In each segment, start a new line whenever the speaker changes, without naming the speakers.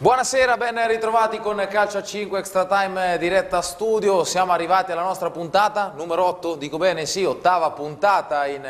Buonasera, ben ritrovati con Calcio a 5 Extra Time diretta studio. Siamo arrivati alla nostra puntata numero 8, dico bene? Sì, ottava puntata in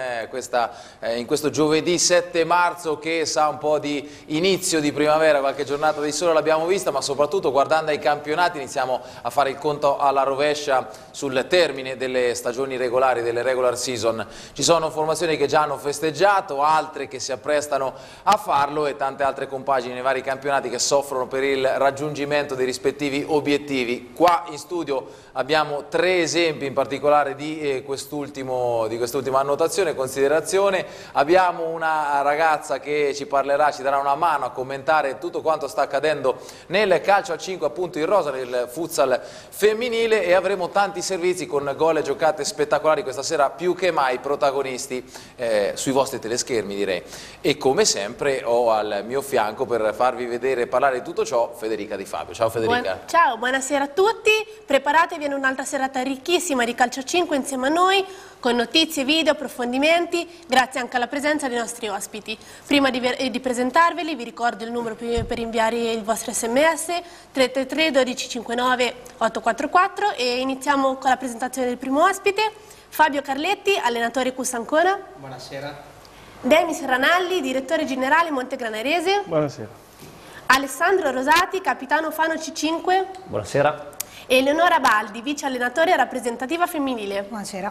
questo giovedì 7 marzo che sa un po' di inizio di primavera, qualche giornata di sole l'abbiamo vista, ma soprattutto guardando ai campionati iniziamo a fare il conto alla rovescia sul termine delle stagioni regolari, delle regular season. Ci sono formazioni che già hanno festeggiato, altre che si apprestano a farlo e tante altre compagini nei vari campionati che soffrono per il raggiungimento dei rispettivi obiettivi. Qua in studio abbiamo tre esempi in particolare di quest'ultima annotazione, considerazione. Abbiamo una ragazza che ci parlerà, ci darà una mano a commentare tutto quanto sta accadendo nel calcio a 5, appunto in rosa, nel futsal femminile, e avremo tanti servizi con gol e giocate spettacolari questa sera, più che mai protagonisti sui vostri teleschermi, direi. E come sempre ho al mio fianco per farvi vedere e parlare di tutto ciò Federica Di Fabio. Ciao Federica.
Ciao, buonasera a tutti. Preparatevi a un'altra serata ricchissima di calcio a 5 insieme a noi, con notizie, video, approfondimenti, grazie anche alla presenza dei nostri ospiti. Prima di presentarveli vi ricordo il numero per inviare il vostro sms 333 1259 844 e iniziamo con la presentazione del primo ospite, Fabio Carletti, allenatore CUS Ancona.
Buonasera.
Denis Ranalli, direttore generale Montegranarese.
Buonasera.
Alessandro Rosati, capitano Fano C5.
Buonasera.
E Eleonora Baldi, vice allenatore rappresentativa femminile.
Buonasera.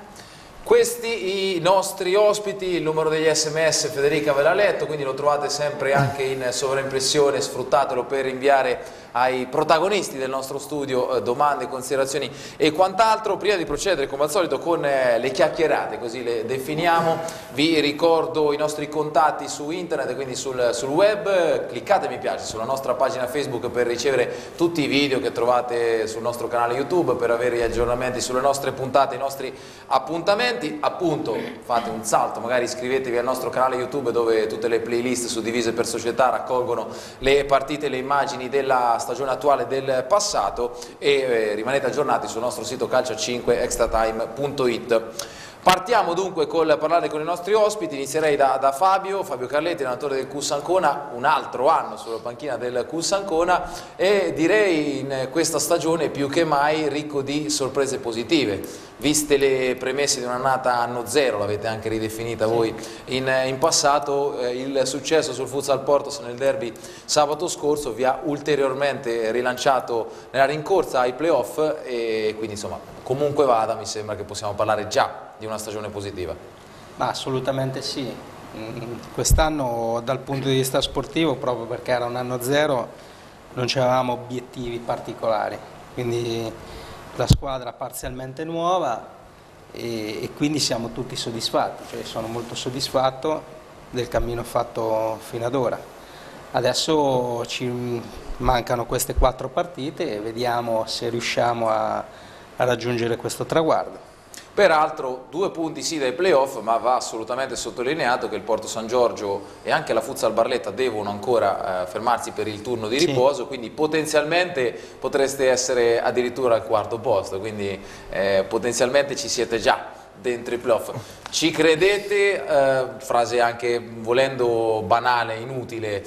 Questi i nostri ospiti, il numero degli sms Federica ve l'ha letto, quindi lo trovate sempre anche in sovraimpressione, sfruttatelo per inviare ai protagonisti del nostro studio domande, considerazioni e quant'altro. Prima di procedere come al solito con le chiacchierate, così le definiamo, vi ricordo i nostri contatti su internet, quindi sul web. Cliccate mi piace sulla nostra pagina Facebook per ricevere tutti i video che trovate sul nostro canale YouTube, per avere gli aggiornamenti sulle nostre puntate, i nostri appuntamenti. Appunto, fate un salto, magari iscrivetevi al nostro canale YouTube dove tutte le playlist suddivise per società raccolgono le partite e le immagini della stagione attuale e del passato, e rimanete aggiornati sul nostro sito calcio5extratime.it. Partiamo dunque col parlare con i nostri ospiti. Inizierei da Fabio Carletti, allenatore del CUS Ancona, un altro anno sulla panchina del CUS Ancona, e direi in questa stagione più che mai ricco di sorprese positive, viste le premesse di un'annata anno zero, l'avete anche ridefinita voi in passato. Il successo sul Futsal Portos nel derby sabato scorso vi ha ulteriormente rilanciato nella rincorsa ai playoff, e quindi insomma, comunque vada, mi sembra che possiamo parlare già di una stagione positiva.
Ma assolutamente sì. Quest'anno dal punto di vista sportivo, proprio perché era un anno zero, non avevamo obiettivi particolari, quindi la squadra parzialmente nuova e quindi siamo tutti soddisfatti, cioè sono molto soddisfatto del cammino fatto fino ad ora. Adesso ci mancano queste 4 partite e vediamo se riusciamo a raggiungere questo traguardo.
Peraltro 2 punti sì dai playoff, ma va assolutamente sottolineato che il Porto San Giorgio e anche la Futsal Barletta devono ancora fermarsi per il turno di riposo, quindi potenzialmente potreste essere addirittura al 4º posto, quindi potenzialmente ci siete già dentro i playoff. Ci credete? Frase anche volendo banale, inutile.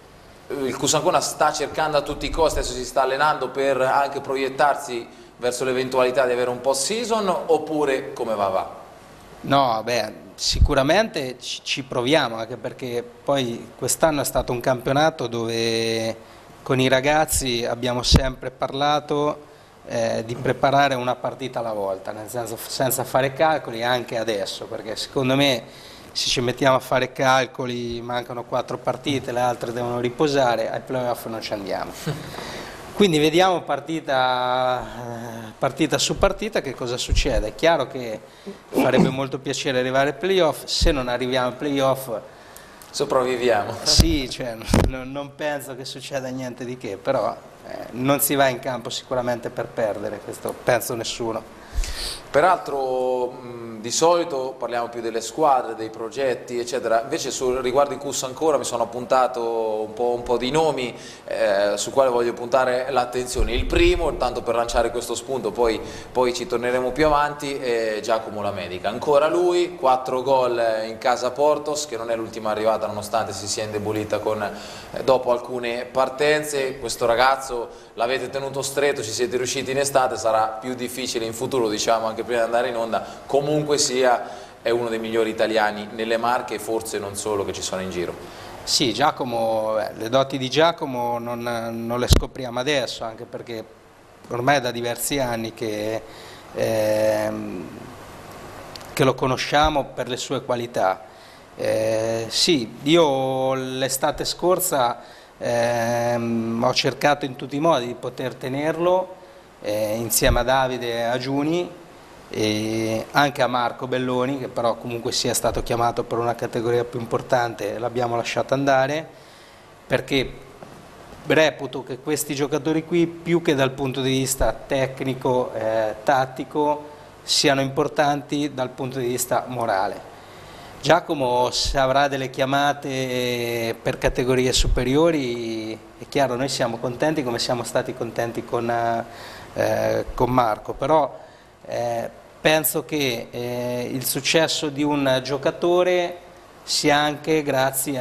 Il CUS Ancona sta cercando a tutti i costi, adesso si sta allenando per anche proiettarsi verso l'eventualità di avere un post-season, oppure come va?
No, beh, sicuramente ci proviamo, anche perché poi quest'anno è stato un campionato dove con i ragazzi abbiamo sempre parlato di preparare una partita alla volta, nel senso senza fare calcoli anche adesso, perché secondo me se ci mettiamo a fare calcoli mancano 4 partite, le altre devono riposare, ai playoff non ci andiamo. Quindi vediamo partita su partita che cosa succede. È chiaro che farebbe molto piacere arrivare ai playoff, se non arriviamo ai playoff
sopravviviamo.
Sì, cioè, non penso che succeda niente di che, però non si va in campo sicuramente per perdere, questo penso nessuno.
Peraltro di solito parliamo più delle squadre, dei progetti eccetera, invece riguardo i CUS ancora mi sono appuntato un po' di nomi su quale voglio puntare l'attenzione. Il primo, tanto per lanciare questo spunto, poi ci torneremo più avanti, è Giacomo Lamedica. Ancora lui, 4 gol in casa Portos, che non è l'ultima arrivata nonostante si sia indebolita dopo alcune partenze. Questo ragazzo l'avete tenuto stretto, ci siete riusciti in estate, sarà più difficile in futuro, diciamo anche prima di andare in onda. Comunque sia, è uno dei migliori italiani nelle Marche e forse non solo, che ci sono in giro.
Sì, Giacomo, le doti di Giacomo non le scopriamo adesso, anche perché ormai è da diversi anni che lo conosciamo per le sue qualità. Sì, io l'estate scorsa ho cercato in tutti i modi di poter tenerlo insieme a Davide e a Giuni, e anche a Marco Belloni, che però comunque sia stato chiamato per una categoria più importante, l'abbiamo lasciato andare perché reputo che questi giocatori qui, più che dal punto di vista tecnico, tattico, siano importanti dal punto di vista morale. Giacomo, se avrà delle chiamate per categorie superiori, è chiaro, noi siamo contenti come siamo stati contenti con Marco, però penso che il successo di un giocatore sia anche grazie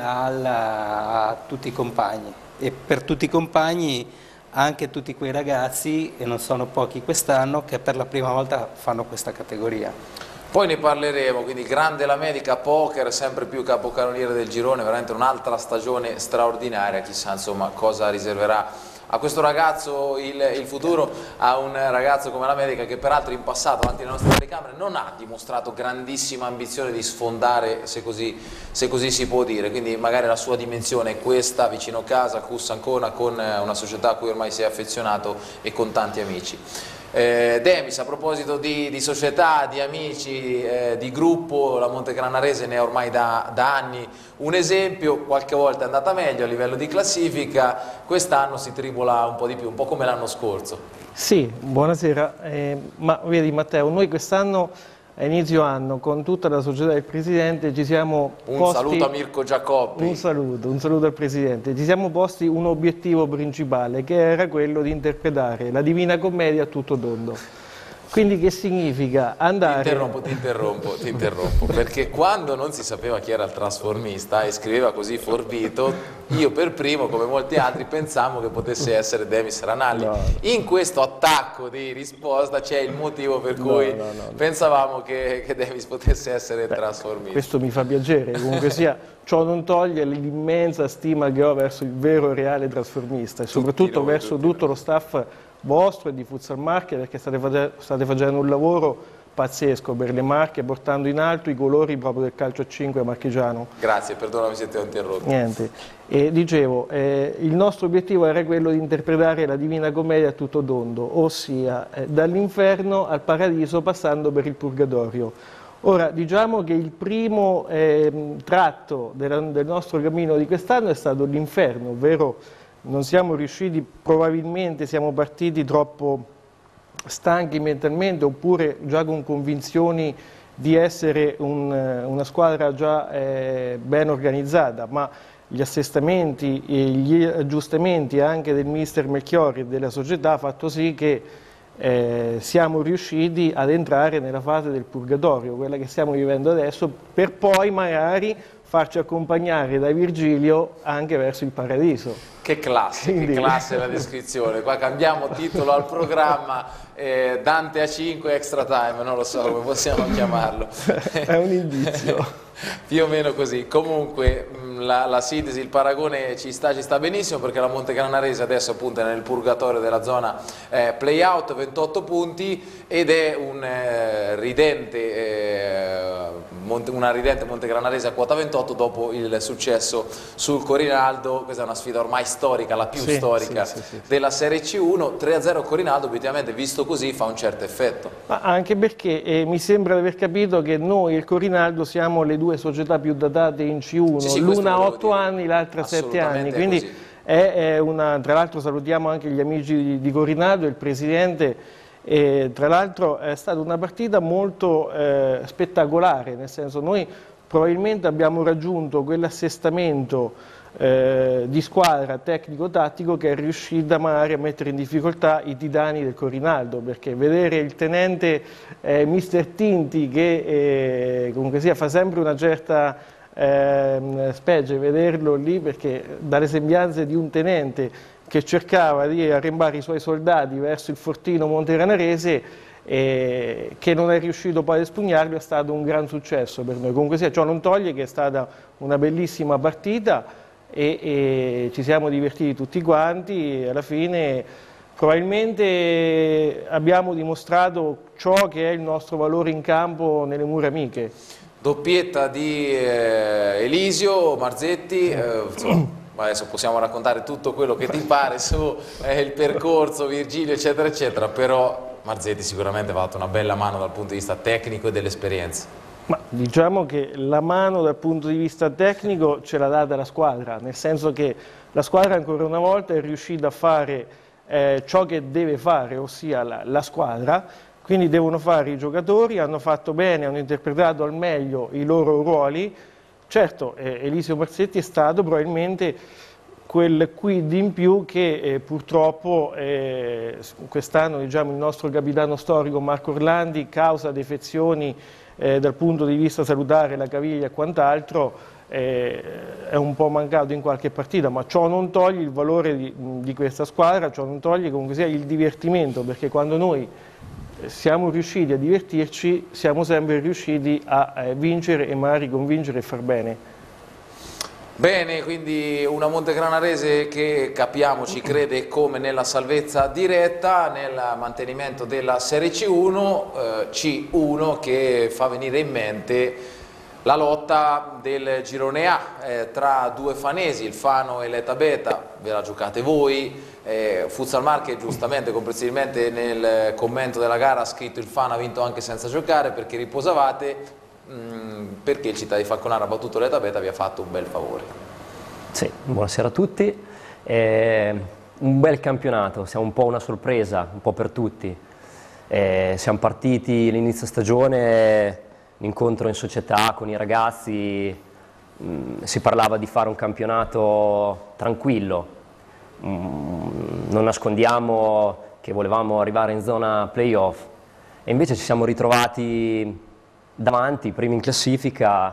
a tutti i compagni, e per tutti i compagni anche tutti quei ragazzi, e non sono pochi quest'anno, che per la prima volta fanno questa categoria.
Poi ne parleremo, quindi grande Lamedica, poker, sempre più capocannoniere del girone, veramente un'altra stagione straordinaria, chissà insomma cosa riserverà a questo ragazzo il futuro, a un ragazzo come Lamedica che peraltro in passato davanti alle nostre telecamere non ha dimostrato grandissima ambizione di sfondare, se così si può dire, quindi magari la sua dimensione è questa, vicino casa, CUS Ancona, con una società a cui ormai si è affezionato e con tanti amici. Demis, a proposito di società, di amici, di gruppo, la Montegranarese ne è ormai da anni un esempio, qualche volta è andata meglio a livello di classifica, quest'anno si tribola un po' di più, un po' come l'anno scorso.
Sì, buonasera, ma vedi Matteo, noi quest'anno a inizio anno con tutta la società del Presidente ci siamo posti...
saluto a Mirko Giacoppi.
Un saluto al Presidente. Ci siamo posti un obiettivo principale che era quello di interpretare la Divina Commedia a tutto tondo. Quindi che significa andare...
Ti interrompo, perché quando non si sapeva chi era il trasformista e scriveva così forbito, io per primo, come molti altri, pensavo che potesse essere Demis Ranalli. No. In questo attacco di risposta c'è il motivo per cui pensavamo che Demis potesse essere il trasformista.
Questo mi fa piacere, comunque sia, ciò non toglie l'immensa stima che ho verso il vero e reale trasformista e soprattutto verso tutto lo staff vostro e di Futsal Marche, perché state facendo un lavoro pazzesco per le Marche, portando in alto i colori proprio del calcio a 5 marchigiano.
Grazie, perdonami se ti ho interrotto.
Niente, e dicevo, il nostro obiettivo era quello di interpretare la Divina Commedia a tutto tondo, ossia dall'inferno al paradiso passando per il purgatorio. Ora, diciamo che il primo tratto del nostro cammino di quest'anno è stato l'inferno, ovvero non siamo riusciti, probabilmente siamo partiti troppo stanchi mentalmente oppure già con convinzioni di essere una squadra già ben organizzata, ma gli assestamenti e gli aggiustamenti anche del mister Melchiori e della società ha fatto sì che siamo riusciti ad entrare nella fase del purgatorio, quella che stiamo vivendo adesso, per poi magari farci accompagnare da Virgilio anche verso il paradiso.
Che classe, che classe la descrizione. Qua cambiamo titolo al programma, Dante a 5 extra time, non lo so come possiamo chiamarlo.
È un indizio.
Più o meno così. Comunque la sintesi, il paragone ci sta benissimo, perché la Montegranarese adesso appunto è nel purgatorio della zona play-out, 28 punti, ed è una ridente Montegranarese a quota 28 dopo il successo sul Corinaldo. Questa è una sfida ormai storica, la più storica della Serie C1. 3-0 Corinaldo, obiettivamente visto così fa un certo effetto. Ma
anche perché mi sembra di aver capito che noi e il Corinaldo siamo le due società più datate in C1, l'una ha 8 anni, l'altra 7 anni, quindi è una, tra l'altro salutiamo anche gli amici di Corinaldo, il Presidente, E, tra l'altro è stata una partita molto spettacolare, nel senso noi probabilmente abbiamo raggiunto quell'assestamento di squadra tecnico-tattico che è riuscita magari a mettere in difficoltà i titani del Corinaldo, perché vedere il tenente Mister Tinti che comunque sia fa sempre una certa specie vederlo lì, perché dalle sembianze di un tenente che cercava di arrembare i suoi soldati verso il fortino monteranarese che non è riuscito poi ad espugnarlo, è stato un gran successo per noi. Comunque sia, ciò non toglie che è stata una bellissima partita e ci siamo divertiti tutti quanti. Alla fine probabilmente abbiamo dimostrato ciò che è il nostro valore in campo nelle mura amiche.
Doppietta di Elisio Marzetti, insomma, adesso possiamo raccontare tutto quello che ti pare su il percorso, Virgilio eccetera eccetera, però Marzetti sicuramente ha fatto una bella mano dal punto di vista tecnico e dell'esperienza.
Ma diciamo che la mano dal punto di vista tecnico ce l'ha data la squadra, nel senso che la squadra ancora una volta è riuscita a fare ciò che deve fare, ossia la squadra, quindi devono fare i giocatori, hanno fatto bene, hanno interpretato al meglio i loro ruoli. Certo, Elisio Marzetti è stato probabilmente quel quid in più che purtroppo quest'anno, diciamo, il nostro capitano storico Marco Orlandi, causa defezioni dal punto di vista salutare, la caviglia e quant'altro, è un po' mancato in qualche partita, ma ciò non toglie il valore di questa squadra, ciò non toglie comunque sia il divertimento, perché quando noi siamo riusciti a divertirci siamo sempre riusciti a vincere e magari convincere e far bene.
Bene, quindi una Montegranarese che capiamoci crede come nella salvezza diretta, nel mantenimento della Serie C1, C1 che fa venire in mente la lotta del girone A tra due fanesi, il Fano e l'Eta Beta, ve la giocate voi. Futsal Marche giustamente, comprensibilmente nel commento della gara ha scritto il Fano ha vinto anche senza giocare perché riposavate. Perché il Città di Falconara ha battuto l'Eta Beta vi ha fatto un bel favore.
Sì, buonasera a tutti. Un bel campionato, siamo un po' una sorpresa, un po' per tutti. Siamo partiti all'inizio stagione, l'incontro in società con i ragazzi, si parlava di fare un campionato tranquillo. Non nascondiamo che volevamo arrivare in zona playoff e invece ci siamo ritrovati davanti, primi in classifica,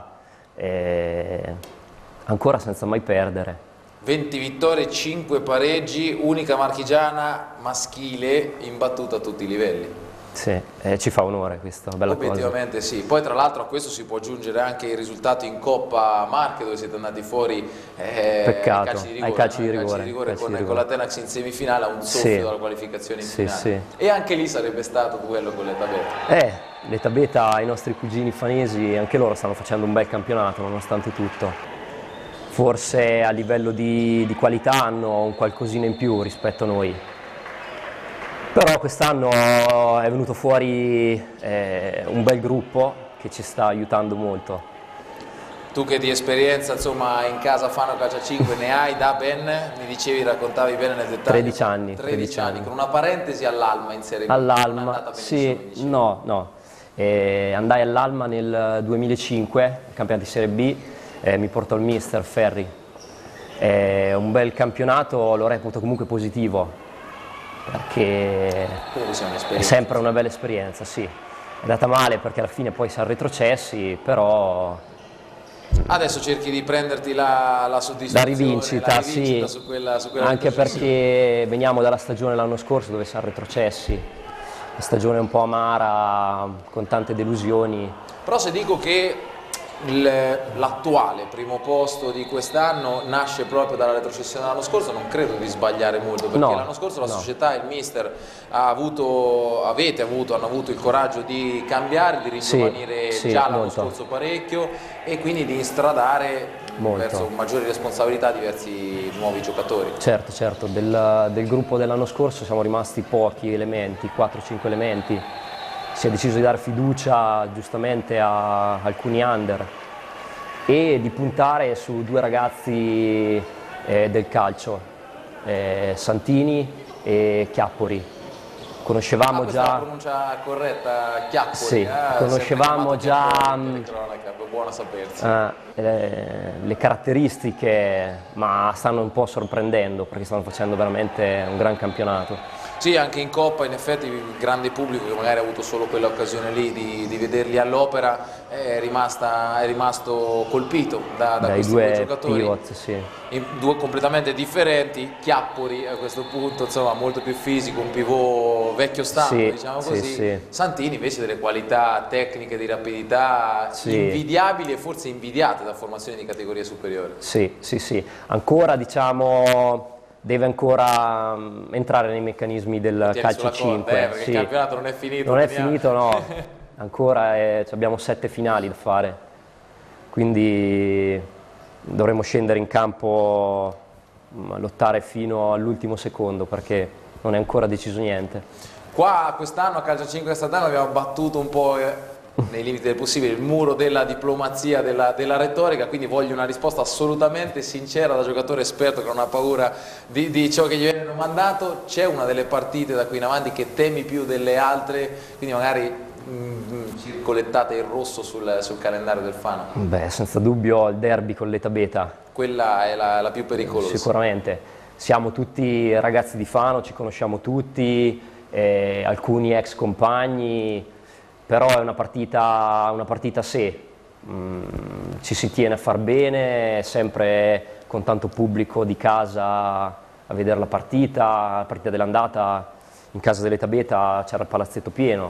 ancora senza mai perdere.
20 vittorie, 5 pareggi, unica marchigiana maschile imbattuta a tutti i livelli.
Sì, ci fa onore questa bella cosa.
Obiettivamente sì, poi tra l'altro a questo si può aggiungere anche il risultato in Coppa Marche dove siete andati fuori
Peccato, ai calci di rigore,
con la Tenax in semifinale a un soffio dalla qualificazione in finale.
Sì.
E anche lì sarebbe stato duello con l'Eta Beta.
L'Eta Beta, i nostri cugini fanesi, anche loro stanno facendo un bel campionato nonostante tutto. Forse a livello di qualità hanno un qualcosina in più rispetto a noi. Però quest'anno è venuto fuori un bel gruppo che ci sta aiutando molto.
Tu che di esperienza insomma in casa Fano Calcio 5 ne hai da ben, mi dicevi, raccontavi bene nel dettaglio.
13 anni.
13 anni, con una parentesi all'Alma in Serie B.
All'Alma, sì, no. Andai all'Alma nel 2005, campionato di Serie B, mi portò il mister Ferri. Un bel campionato, lo reputo comunque positivo. Perché è sempre una bella esperienza, sì. È andata male perché alla fine poi siamo retrocessi, però...
Adesso cerchi di prenderti la soddisfazione,
la rivincita sì,
su quella
anche perché veniamo dalla stagione l'anno scorso dove siamo retrocessi. Una stagione un po' amara, con tante delusioni.
Però se dico che l'attuale primo posto di quest'anno nasce proprio dalla retrocessione dell'anno scorso, non credo di sbagliare molto, perché l'anno scorso la società e il mister hanno avuto il coraggio di cambiare, di ringiovanire già l'anno scorso parecchio e quindi di instradare verso maggiori responsabilità diversi nuovi giocatori.
Certo, del gruppo dell'anno scorso siamo rimasti pochi elementi, 4-5 elementi. Si è deciso di dare fiducia giustamente a alcuni under e di puntare su due ragazzi del calcio, Santini e Chiappori. Conoscevamo
questa è
già...
la pronuncia corretta, Chiappori.
Sì, conoscevamo già
buona sapersi.
le caratteristiche, ma stanno un po' sorprendendo perché stanno facendo veramente un gran campionato.
Sì, anche in Coppa in effetti il grande pubblico che magari ha avuto solo quell'occasione lì di vederli all'opera è rimasto colpito da questi due giocatori,
pivot, sì.
Due completamente differenti. Chiappori a questo punto insomma molto più fisico, un pivot vecchio stampo,
sì,
diciamo così.
sì.
Santini invece delle qualità tecniche, di rapidità invidiabili e forse invidiate da formazioni di categorie superiori.
Sì, ancora diciamo... deve ancora entrare nei meccanismi del calcio 5.
Perché il campionato non è finito.
Non è finito, no. Ancora abbiamo 7 finali da fare. Quindi dovremo scendere in campo a lottare fino all'ultimo secondo perché non è ancora deciso niente.
Qua quest'anno a Calcio 5 Stradale abbiamo battuto un po' nei limiti del possibile il muro della diplomazia, della retorica, quindi voglio una risposta assolutamente sincera da giocatore esperto che non ha paura di ciò che gli viene domandato. C'è una delle partite da qui in avanti che temi più delle altre, quindi magari circolettate il rosso sul calendario del Fano?
Beh, senza dubbio il derby con l'Eta Beta.
Quella è la più pericolosa.
Sicuramente, siamo tutti ragazzi di Fano, ci conosciamo tutti, alcuni ex compagni. Però è una partita a sé, ci si tiene a far bene, sempre con tanto pubblico di casa a vedere la partita dell'andata in casa dell'Eta Beta c'era il palazzetto pieno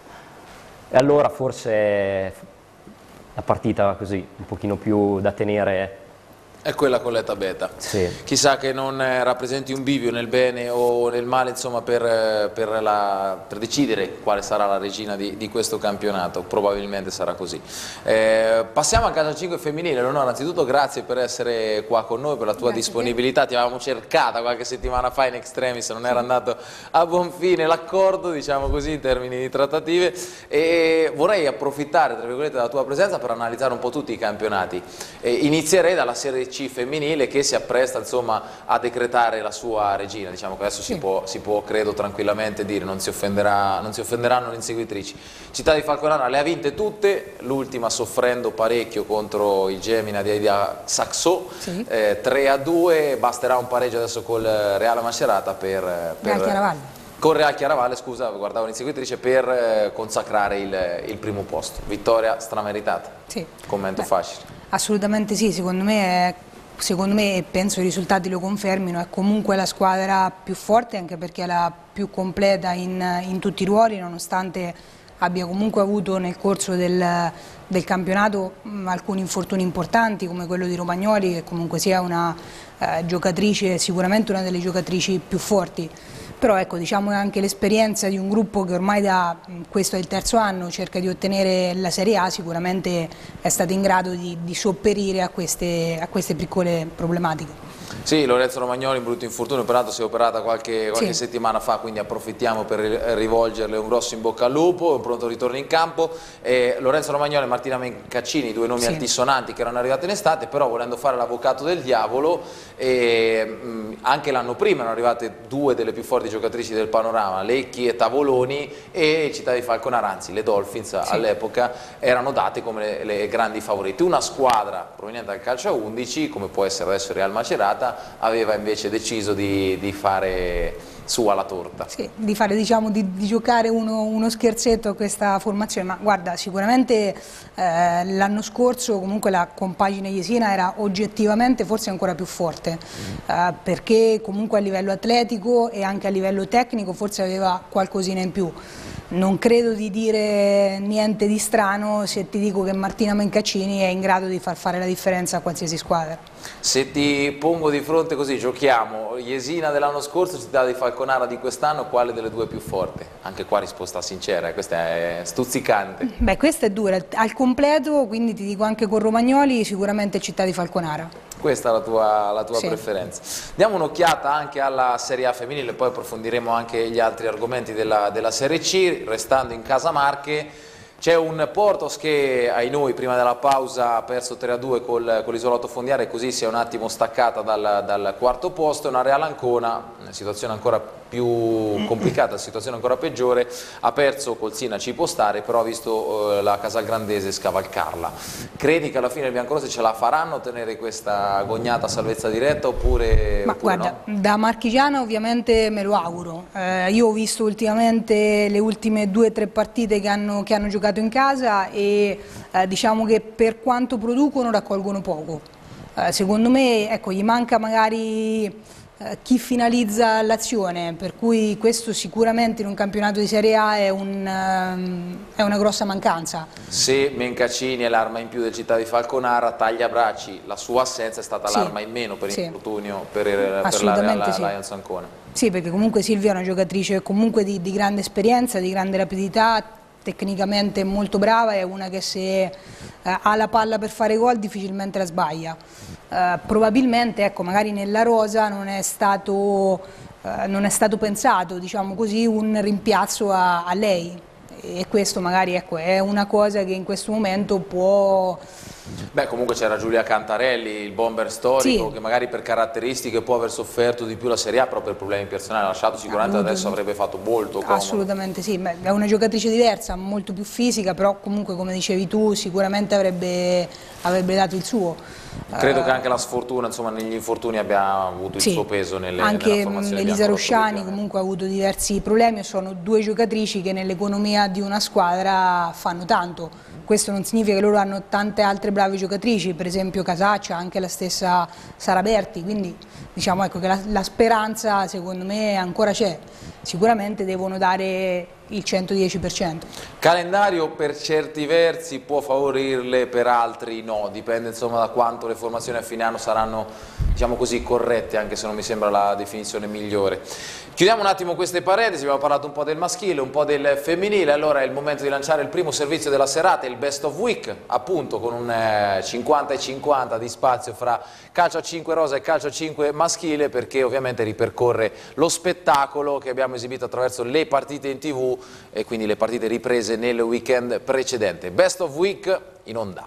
e allora forse la partita così un pochino più da tenere
è quella con l'Eta Beta.
Sì.
Chissà che non rappresenti un bivio nel bene o nel male, insomma, per decidere quale sarà la regina di questo campionato. Probabilmente sarà così. Passiamo a Calcio 5 femminile. Leonora, anzitutto grazie per essere qua con noi, per la tua disponibilità. Ti avevamo cercata qualche settimana fa in extremis, non era andato a buon fine l'accordo, diciamo così, in termini di trattative, e vorrei approfittare, tra virgolette, della tua presenza per analizzare un po' tutti i campionati. Inizierei dalla Serie C femminile che si appresta insomma a decretare la sua regina, diciamo che adesso si può credo tranquillamente dire, non si offenderanno le inseguitrici. Città di Falconara le ha vinte tutte, l'ultima soffrendo parecchio contro il Gemina di Aida Saxo, 3-2, basterà un pareggio adesso col Reale Macerata con Real Chiaravalle, scusa, guardavo l'inseguitrice, per consacrare il primo posto. Vittoria strameritata.
Sì.
Commento facile.
Assolutamente sì, secondo me e penso i risultati lo confermino, è comunque la squadra più forte anche perché è la più completa in tutti i ruoli, nonostante abbia comunque avuto nel corso del campionato alcuni infortuni importanti come quello di Romagnoli, che comunque sia una giocatrice, sicuramente una delle giocatrici più forti. Però ecco, diciamo anche l'esperienza di un gruppo che ormai questo è il terzo anno, cerca di ottenere la Serie A, sicuramente è stato in grado di sopperire a queste piccole problematiche.
Sì, Lorenzo Romagnoli, brutto infortunio, peraltro si è operata qualche settimana fa, quindi approfittiamo per rivolgerle un grosso in bocca al lupo, un pronto ritorno in campo. Lorenzo Romagnoli e Martina Mencaccini, due nomi altisonanti che erano arrivati in estate, però volendo fare l'avvocato del diavolo, anche l'anno prima erano arrivate due delle più forti giocatrici del panorama, Lecchi e Tavoloni, e Città di Falconara, anzi le Dolphins all'epoca erano date come le grandi favorite. Una squadra proveniente dal calcio a 11, come può essere adesso il Real Macerata, aveva invece deciso di fare su alla torta.
Sì, di fare, diciamo, di giocare uno scherzetto a questa formazione, ma guarda, sicuramente l'anno scorso comunque la compagine jesina era oggettivamente forse ancora più forte, perché comunque a livello atletico e anche a livello tecnico forse aveva qualcosina in più. Non credo di dire niente di strano se ti dico che Martina Mencaccini è in grado di far fare la differenza a qualsiasi squadra.
Se ti pongo di fronte così, giochiamo Jesina dell'anno scorso, Città di Falconara di quest'anno, quale delle due è più forte? Anche qua risposta sincera, questa è stuzzicante.
Beh, questa è dura, al completo, quindi ti dico anche con Romagnoli, sicuramente Città di Falconara.
Questa è la tua preferenza. Diamo un'occhiata anche alla Serie A femminile, poi approfondiremo anche gli altri argomenti della Serie C, restando in casa Marche. C'è un Portos che ai noi prima della pausa ha perso 3-2 con l'Isolotto Fondiare, così si è un attimo staccata dal quarto posto. Una Real Ancona, situazione ancora più complicata, situazione ancora peggiore, ha perso col Sina, ci può stare, però ha visto la Casalgrandese scavalcarla. Credi che alla fine il biancorossi ce la faranno ottenere questa agognata salvezza diretta oppure,
guarda,
no?
Da marchigiana ovviamente me lo auguro. Io ho visto ultimamente le ultime 2 o 3 partite che hanno giocato in casa e diciamo che per quanto producono raccolgono poco. Secondo me, ecco, gli manca magari chi finalizza l'azione, per cui questo sicuramente in un campionato di Serie A è una grossa mancanza.
Se Mencaccini è l'arma in più del Città di Falconara, Tagliabracci, la sua assenza è stata l'arma in meno per infortunio per la Real Lions Ancona.
Sì, perché comunque Silvia è una giocatrice comunque di grande esperienza, di grande rapidità, tecnicamente molto brava, è una che se ha la palla per fare gol difficilmente la sbaglia. Probabilmente, ecco, magari nella rosa non è stato pensato, diciamo così, un rimpiazzo a lei, e questo magari, ecco, è una cosa che in questo momento può...
Beh, comunque c'era Giulia Cantarelli, il bomber storico, che magari per caratteristiche può aver sofferto di più la Serie A, però per problemi personali ha lasciato, sicuramente adesso avrebbe fatto molto comodo.
Assolutamente sì, è una giocatrice diversa, molto più fisica, però comunque, come dicevi tu, sicuramente avrebbe dato il suo.
Credo che anche la sfortuna, insomma, negli infortuni abbia avuto il suo peso nella formazione.
Anche Elisa Rusciani comunque ha avuto diversi problemi, sono 2 giocatrici che nell'economia di una squadra fanno tanto. Questo non significa che loro hanno tante altre brave giocatrici, per esempio Casaccia, anche la stessa Sara Berti, quindi diciamo, ecco, che la speranza secondo me ancora c'è. Sicuramente devono dare il 110%.
Calendario per certi versi può favorirle, per altri no, dipende insomma da quanto le formazioni a fine anno saranno, diciamo così, corrette, anche se non mi sembra la definizione migliore. Chiudiamo un attimo queste parentesi, abbiamo parlato un po' del maschile, un po' del femminile, allora è il momento di lanciare il primo servizio della serata, il Best of Week, appunto con un 50-50 di spazio fra calcio a 5 rosa e calcio a 5 maschile, perché ovviamente ripercorre lo spettacolo che abbiamo esibito attraverso le partite in TV e quindi le partite riprese nel weekend precedente. Best of Week in onda.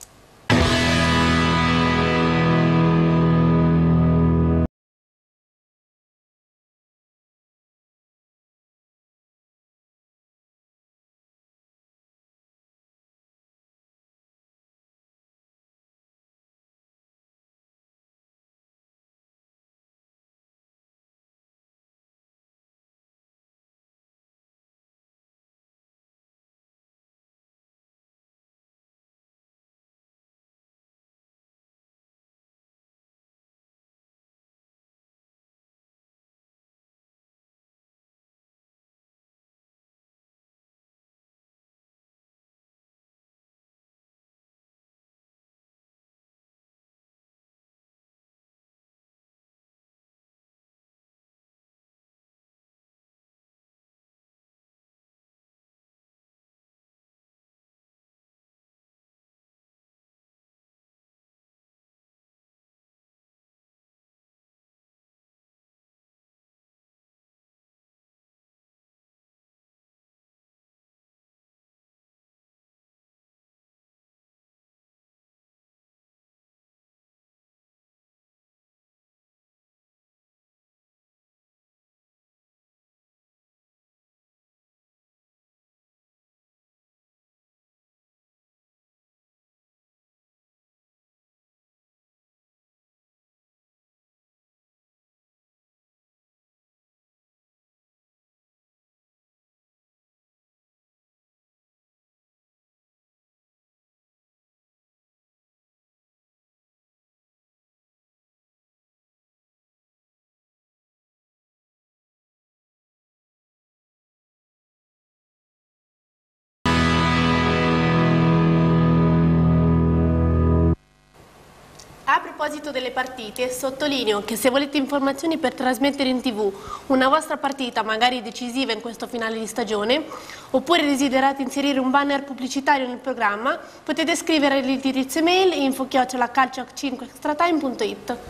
A proposito delle partite, sottolineo che se volete informazioni per trasmettere in TV una vostra partita magari decisiva in questo finale di stagione, oppure desiderate inserire un banner pubblicitario nel programma, potete scrivere all'indirizzo email info@calcio5extratime.it.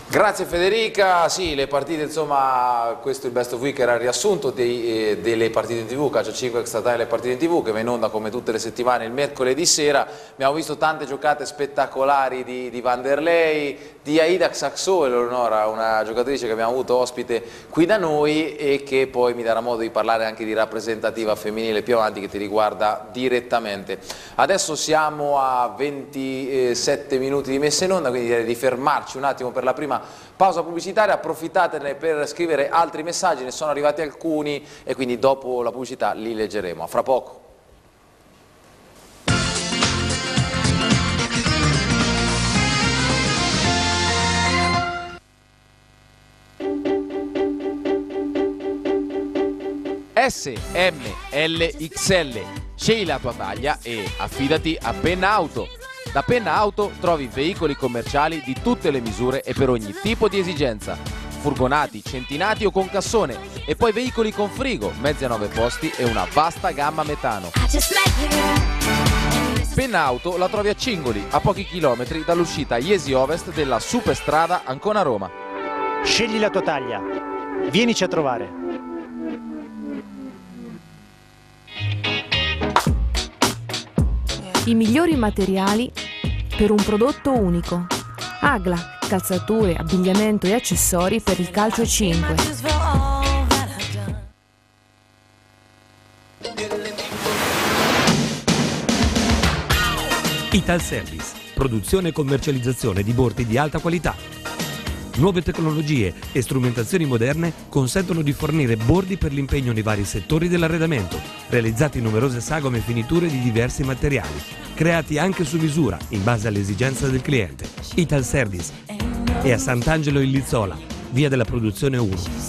Grazie Federica, sì, le partite, insomma, questo è il Best of Week, era il riassunto delle partite in TV, Calcio 5 Extra Time, le partite in TV che va in onda come tutte le settimane il mercoledì sera. Abbiamo visto tante giocate spettacolari di Vanderlei, di Aida Xaxo, Eleonora, una giocatrice che abbiamo avuto ospite qui da noi e che poi mi darà modo di parlare anche di rappresentativa femminile più avanti, che ti riguarda direttamente. Adesso siamo a 27 minuti di messa in onda, quindi direi di fermarci un attimo per la prima pausa pubblicitaria. Approfittatene per scrivere altri messaggi, ne sono arrivati alcuni e quindi dopo la pubblicità li leggeremo. A fra poco.
S, M, L, XL. Scegli la tua taglia e affidati a Penna Auto. Da Penna Auto trovi veicoli commerciali di tutte le misure e per ogni tipo di esigenza. Furgonati, centinati o con cassone. E poi veicoli con frigo, mezzi a 9 posti e una vasta gamma metano. Penna Auto la trovi a Cingoli, a pochi chilometri dall'uscita Iesi Ovest della Superstrada Ancona-Roma.
Scegli la tua taglia. Vienici a trovare.
I migliori materiali per un prodotto unico. Agla, calzature, abbigliamento e accessori per il calcio 5.
Italservice, produzione e commercializzazione di bordi di alta qualità. Nuove tecnologie e strumentazioni moderne consentono di fornire bordi per l'impegno nei vari settori dell'arredamento, realizzati in numerose sagome e finiture di diversi materiali, creati anche su misura in base alle esigenze del cliente. Italservice è a Sant'Angelo in Lizzola, via della Produzione 1.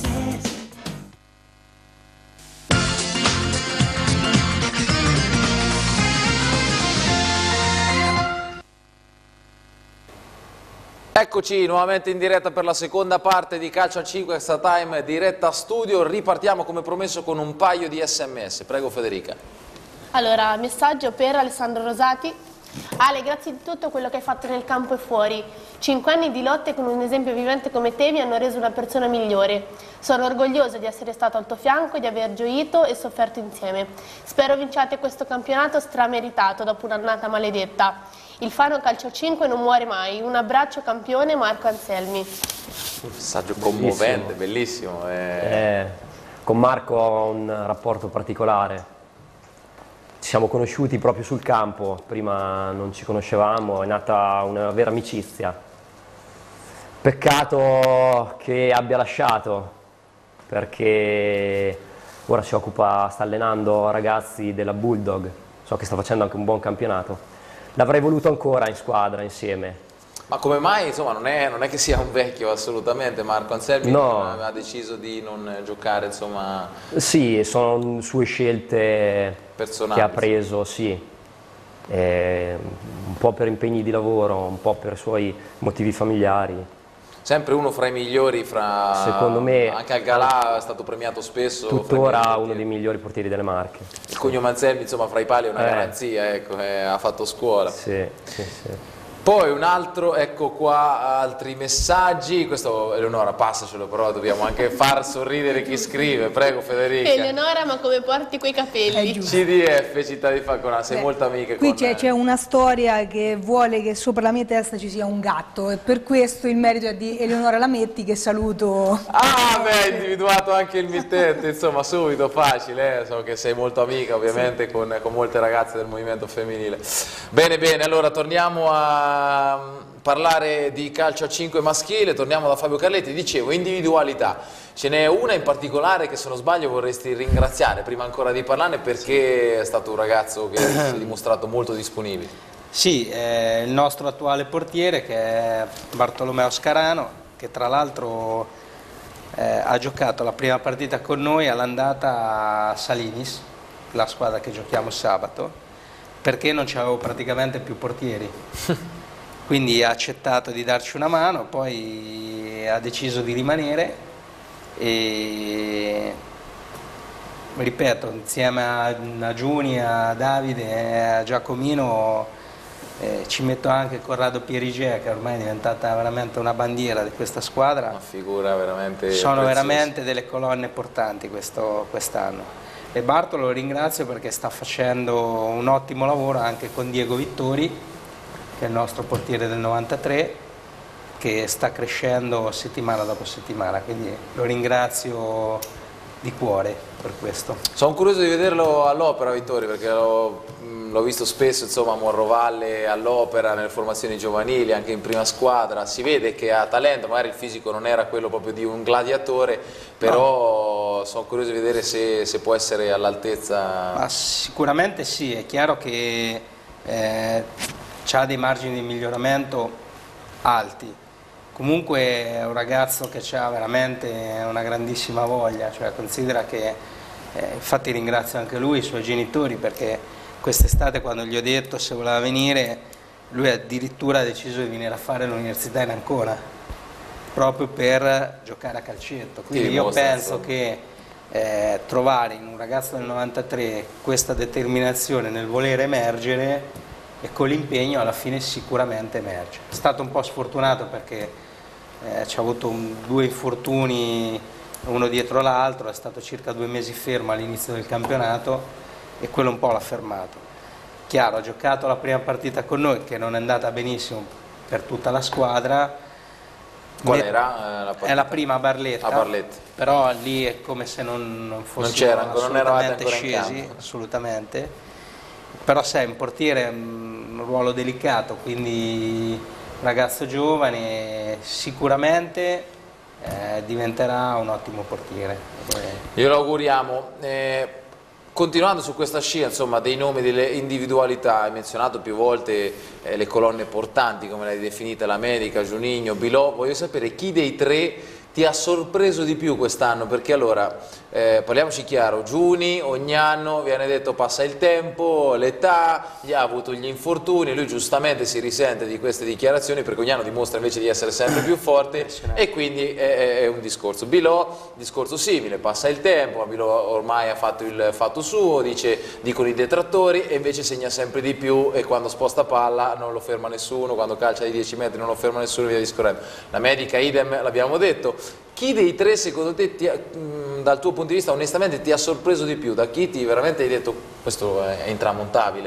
Eccoci nuovamente in diretta per la seconda parte di Calcio a 5 Extra Time, diretta studio. Ripartiamo come promesso con un paio di SMS. Prego Federica.
Allora, messaggio per Alessandro Rosati. Ale, grazie di tutto quello che hai fatto nel campo e fuori. 5 anni di lotte con un esempio vivente come te mi hanno reso una persona migliore. Sono orgoglioso di essere stato al tuo fianco e di aver gioito e sofferto insieme. Spero vinciate questo campionato strameritato dopo un'annata maledetta. Il Fano Calcio 5 non muore mai. Un abbraccio campione Marco Anselmi.
Un messaggio commovente, bellissimo.
Con Marco ho un rapporto particolare. Ci siamo conosciuti proprio sul campo, prima non ci conoscevamo, è nata una vera amicizia. Peccato che abbia lasciato, perché ora sta allenando ragazzi della Bulldog, so che sta facendo anche un buon campionato. L'avrei voluto ancora in squadra, insieme.
Ma come mai, insomma, non è che sia un vecchio assolutamente, Marco Anselmi aveva deciso di non giocare, insomma...
Sì, sono sue scelte
personali
che ha preso, sì. Un po' per impegni di lavoro, un po' per i suoi motivi familiari.
Sempre uno fra i migliori,
secondo me,
anche al Galà è stato premiato spesso.
Tuttora uno dei migliori portieri delle Marche.
Il cognome Anselmi, insomma, fra i pali è una garanzia, ecco, ha fatto scuola.
Sì.
Poi un altro, ecco qua, altri messaggi. Questo, Eleonora, passacelo, però dobbiamo anche far sorridere chi scrive. Prego Federica.
Eleonora, ma come porti quei capelli?
CDF, Città di Falconara, sei molto amica
qui
con...
c'è una storia che vuole che sopra la mia testa ci sia un gatto e per questo il merito è di Eleonora Lametti, che saluto.
Ah, beh, individuato anche il mittente, insomma, subito, facile, so che sei molto amica ovviamente con molte ragazze del movimento femminile. Bene, allora torniamo a parlare di calcio a 5 maschile, torniamo da Fabio Carletti. Dicevo, individualità, ce n'è una in particolare che, se non sbaglio, vorresti ringraziare prima ancora di parlarne, perché è stato un ragazzo che si è dimostrato molto disponibile.
Sì, il nostro attuale portiere, che è Bartolomeo Scarano, che tra l'altro ha giocato la prima partita con noi all'andata a Salinis, la squadra che giochiamo sabato, perché non c'avevo praticamente più portieri. Quindi ha accettato di darci una mano, poi ha deciso di rimanere e, ripeto, insieme a Giuni, a Davide e a Giacomino Ci metto anche Corrado Pierigea, che ormai è diventata veramente una bandiera di questa squadra.
Una figura veramente
Sono
preziosa.
veramente delle colonne portanti quest'anno. E Bartolo lo ringrazio perché sta facendo un ottimo lavoro anche con Diego Vittori, che è il nostro portiere del 93, che sta crescendo settimana dopo settimana, quindi lo ringrazio di cuore per questo.
Sono curioso di vederlo all'Opera, Vittorio, perché l'ho visto spesso, insomma, a Morrovalle, all'Opera, nelle formazioni giovanili, anche in prima squadra. Si vede che ha talento, magari il fisico non era quello proprio di un gladiatore, però sono curioso di vedere se può essere all'altezza.
Ma sicuramente sì, è chiaro che ha dei margini di miglioramento alti. Comunque è un ragazzo che ha veramente una grandissima voglia, cioè considera che, infatti ringrazio anche lui, i suoi genitori, perché quest'estate quando gli ho detto se voleva venire, lui addirittura ha deciso di venire a fare l'università in Ancona, proprio per giocare a calcetto. Quindi io penso che trovare in un ragazzo del 93 questa determinazione nel voler emergere, e con l'impegno alla fine sicuramente emerge. È stato un po' sfortunato perché ci ha avuto due infortuni uno dietro l'altro, è stato circa 2 mesi fermo all'inizio del campionato e quello un po' l'ha fermato. Chiaro, ha giocato la prima partita con noi che non è andata benissimo per tutta la squadra.
Qual era la partita?
È la prima a Barletta,
Barletta,
però lì è come se non fossimo assolutamente scesi, assolutamente. Però sai, un portiere è un ruolo delicato, quindi un ragazzo giovane sicuramente diventerà un ottimo portiere.
Glielo auguriamo. Continuando su questa scia, insomma, dei nomi, delle individualità, hai menzionato più volte le colonne portanti, come l'hai definita, la Medica, Juninho, Bilò. Voglio sapere chi dei tre ti ha sorpreso di più quest'anno, perché allora, parliamoci chiaro, Giuni ogni anno viene detto passa il tempo, l'età, gli ha avuto gli infortuni, lui giustamente si risente di queste dichiarazioni perché ogni anno dimostra invece di essere sempre più forte e quindi è un discorso. Bilò, discorso simile, passa il tempo, ma Bilò ormai ha fatto il fatto suo, dicono i detrattori, e invece segna sempre di più e quando sposta palla non lo ferma nessuno, quando calcia di 10 metri non lo ferma nessuno, via discorrendo. La Medica idem, l'abbiamo detto. Chi dei tre secondo te, dal tuo punto di vista, onestamente ti ha sorpreso di più? Da chi ti veramente hai detto questo è intramontabile?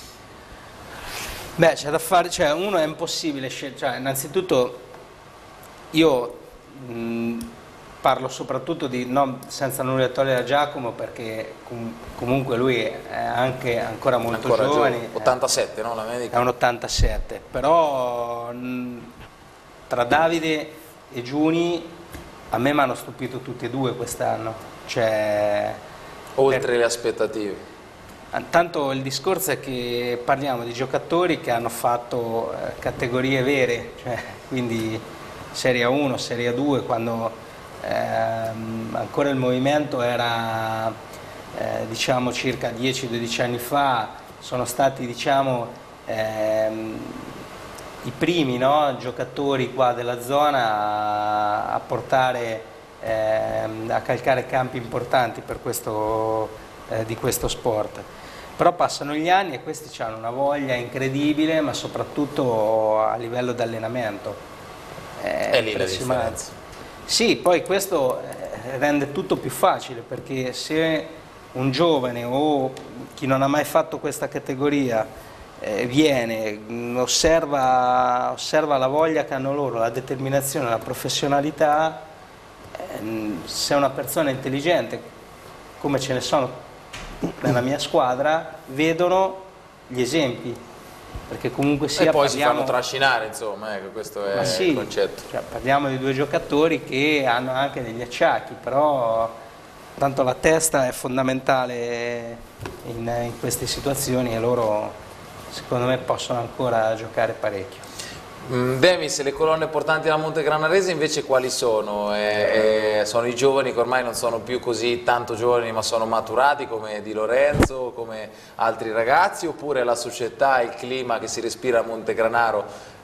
Beh, c'è da fare, cioè uno è impossibile scegliere, cioè, innanzitutto io parlo soprattutto di, no, senza nulla togliere a Giacomo, perché comunque lui è anche ancora molto giovane.
87, no? La Medica?
È un 87, però tra Davide e Giuni a me mi hanno stupito tutti e due quest'anno, cioè,
oltre le aspettative.
Tanto il discorso è che parliamo di giocatori che hanno fatto categorie vere, cioè, quindi Serie 1, Serie 2, quando ancora il movimento era diciamo circa 10-12 anni fa, sono stati diciamo i primi, no, giocatori qua della zona a portare, a calcare campi importanti per di questo sport. Però passano gli anni e questi hanno una voglia incredibile, ma soprattutto a livello di allenamento.
È lì la differenza.
Sì, poi questo rende tutto più facile, perché se un giovane o chi non ha mai fatto questa categoria viene, osserva la voglia che hanno loro, la determinazione, la professionalità, se è una persona intelligente, come ce ne sono nella mia squadra, vedono gli esempi, perché comunque sia,
e poi si fanno trascinare, insomma, ecco, questo è il concetto.
Cioè, parliamo di due giocatori che hanno anche degli acciacchi, però tanto la testa è fondamentale in queste situazioni e loro secondo me possono ancora giocare parecchio.
Demis, le colonne portanti della Montegranarese invece quali sono? Sono i giovani che ormai non sono più così tanto giovani ma sono maturati, come Di Lorenzo, come altri ragazzi, oppure la società, il clima che si respira a Montegranaro?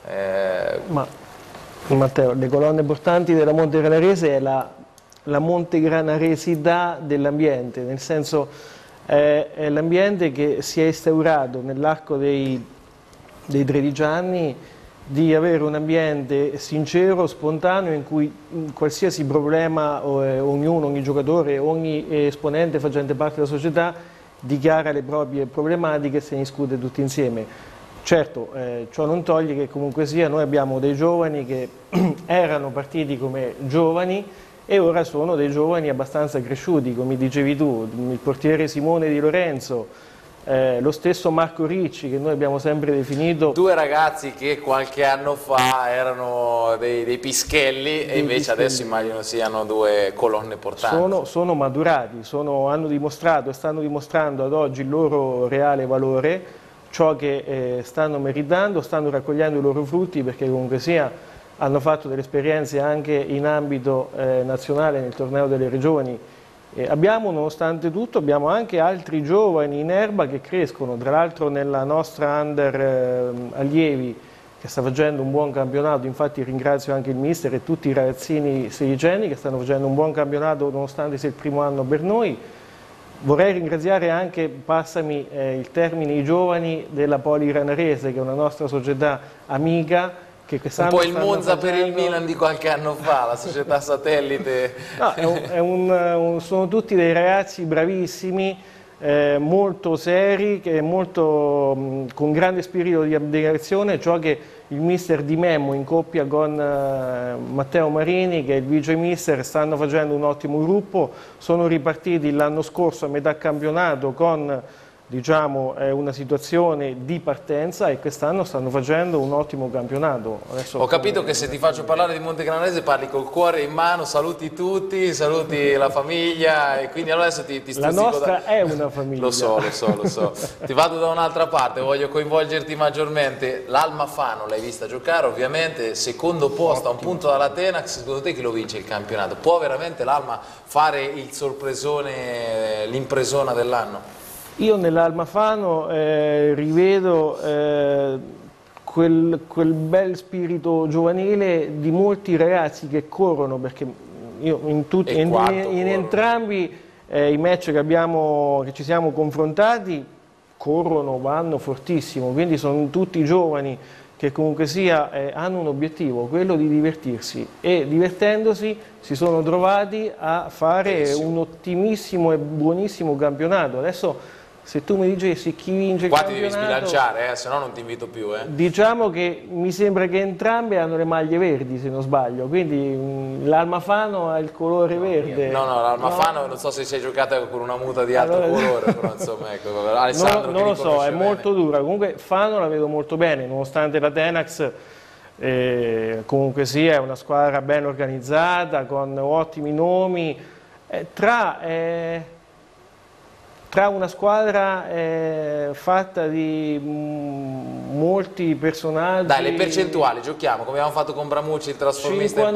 Matteo, le colonne portanti della Montegranarese è la montegranaresità dell'ambiente, nel senso è l'ambiente che si è instaurato nell'arco dei dei 13 anni, di avere un ambiente sincero, spontaneo, in cui qualsiasi problema ognuno, ogni giocatore, ogni esponente facente parte della società dichiara le proprie problematiche e se ne discute tutti insieme. Certo, ciò non toglie che comunque sia noi abbiamo dei giovani che erano partiti come giovani e ora sono dei giovani abbastanza cresciuti, come dicevi tu, il portiere Simone Di Lorenzo, lo stesso Marco Ricci, che noi abbiamo sempre definito...
Due ragazzi che qualche anno fa erano dei pischelli e invece adesso immagino siano due colonne portanti.
Sono maturati, hanno dimostrato e stanno dimostrando ad oggi il loro reale valore, ciò che stanno meritando, stanno raccogliendo i loro frutti, perché comunque sia hanno fatto delle esperienze anche in ambito nazionale nel torneo delle regioni. Abbiamo, nonostante tutto, abbiamo anche altri giovani in erba che crescono, tra l'altro nella nostra under allievi che sta facendo un buon campionato, infatti ringrazio anche il mister e tutti i ragazzini sedicenni che stanno facendo un buon campionato nonostante sia il primo anno per noi. Vorrei ringraziare anche, passami il termine, i giovani della Poli Ranarese, che è una nostra società amica, che
un po' il Monza per il Milan di qualche anno fa, la società satellite.
No, sono tutti dei ragazzi bravissimi, molto seri, con grande spirito di abnegazione, ciò che il mister Di Memmo in coppia con Matteo Marini, che è il vice mister, stanno facendo un ottimo gruppo. Sono ripartiti l'anno scorso a metà campionato con una situazione di partenza e quest'anno stanno facendo un ottimo campionato. Adesso
ho capito che se ti faccio parlare di Montegranarese parli col cuore in mano, saluti tutti, saluti la famiglia e quindi allora adesso ti stuzzico.
La nostra è una famiglia.
Lo so. Ti vado da un'altra parte, voglio coinvolgerti maggiormente. L'Alma Fano l'hai vista giocare ovviamente, secondo posto a un punto dalla Tenax, secondo te chi lo vince il campionato? Può veramente l'Alma fare il sorpresone, l'impresona dell'anno?
Io nell'Alma Fano rivedo quel bel spirito giovanile di molti ragazzi che corrono, perché io in entrambi i match che ci siamo confrontati corrono, vanno fortissimo, quindi sono tutti giovani che comunque sia hanno un obiettivo, quello di divertirsi, e divertendosi si sono trovati a fare un ottimissimo e buonissimo campionato. Adesso se tu mi dicessi chi vince il campionato...
Qua ti devi sbilanciare, se no non ti invito più.
Diciamo che mi sembra che entrambe hanno le maglie verdi, se non sbaglio, quindi l'Alma Fano ha il colore verde.
No, l'Alma Fano non so se si è giocata con una muta di altro colore, però insomma, ecco, Alessandro
non lo so, è
bene.
molto dura. Comunque Fano la vedo molto bene, nonostante la Tenax comunque sia è una squadra ben organizzata, con ottimi nomi, tra una squadra fatta di molti personaggi.
Dai, le percentuali, giochiamo, come abbiamo fatto con Bramucci, il trasformista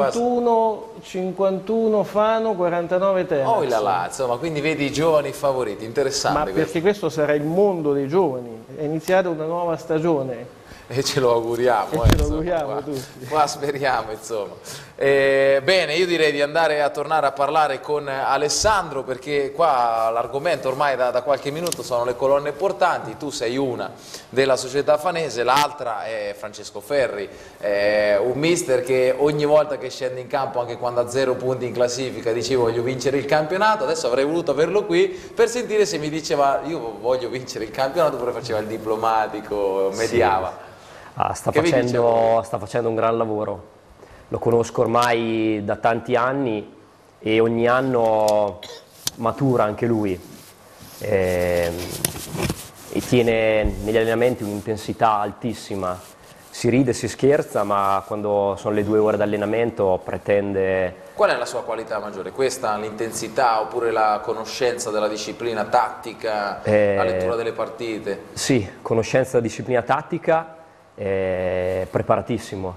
51 Fano, 49 Tenax.
Oh là, insomma, quindi vedi i giovani favoriti, interessante.
Ma perché questo sarà il mondo dei giovani, è iniziata una nuova stagione.
E ce lo auguriamo,
tutti.
Qua speriamo, insomma. Bene, io direi di andare a tornare a parlare con Alessandro, perché qua l'argomento ormai da qualche minuto sono le colonne portanti. Tu sei una della società fanese, l'altra è Francesco Ferri, un mister che ogni volta che scende in campo, anche quando ha 0 punti in classifica, diceva voglio vincere il campionato. Adesso avrei voluto averlo qui per sentire se mi diceva io voglio vincere il campionato, oppure faceva il diplomatico, mediava.
Sì. Sta facendo un gran lavoro, lo conosco ormai da tanti anni e ogni anno matura anche lui e tiene negli allenamenti un'intensità altissima, si ride, si scherza, ma quando sono le 2 ore d'allenamento pretende...
Qual è la sua qualità maggiore? Questa, l'intensità oppure la conoscenza della disciplina tattica, la lettura delle partite?
Sì, conoscenza della disciplina tattica. Preparatissimo,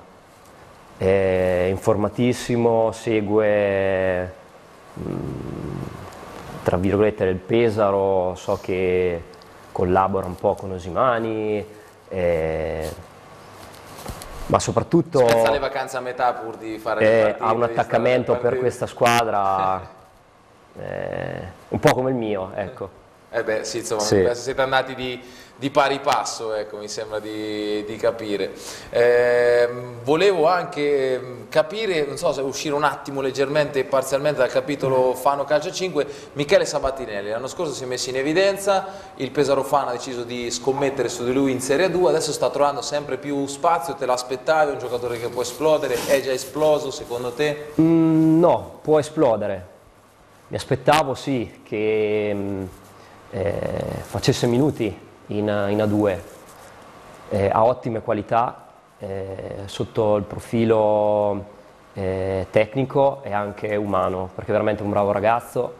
informatissimo, segue tra virgolette il Pesaro, so che collabora un po' con Osimani, ma soprattutto
spezza le vacanze a metà pur di fare le partite,
ha un attaccamento per questa squadra un po' come il mio, ecco.
beh, sì, insomma,
Sì.
siete andati di pari passo, ecco, mi sembra di capire. Volevo anche capire, non so se uscire un attimo leggermente e parzialmente dal capitolo Fano Calcio 5, Michele Sabattinelli, l'anno scorso si è messo in evidenza, il Pesaro Fano ha deciso di scommettere su di lui in Serie 2, adesso sta trovando sempre più spazio, te l'aspettavi, è un giocatore che può esplodere, è già esploso secondo te?
No, può esplodere. Mi aspettavo sì che facesse minuti in A2, ha ottime qualità sotto il profilo tecnico e anche umano, perché è veramente un bravo ragazzo,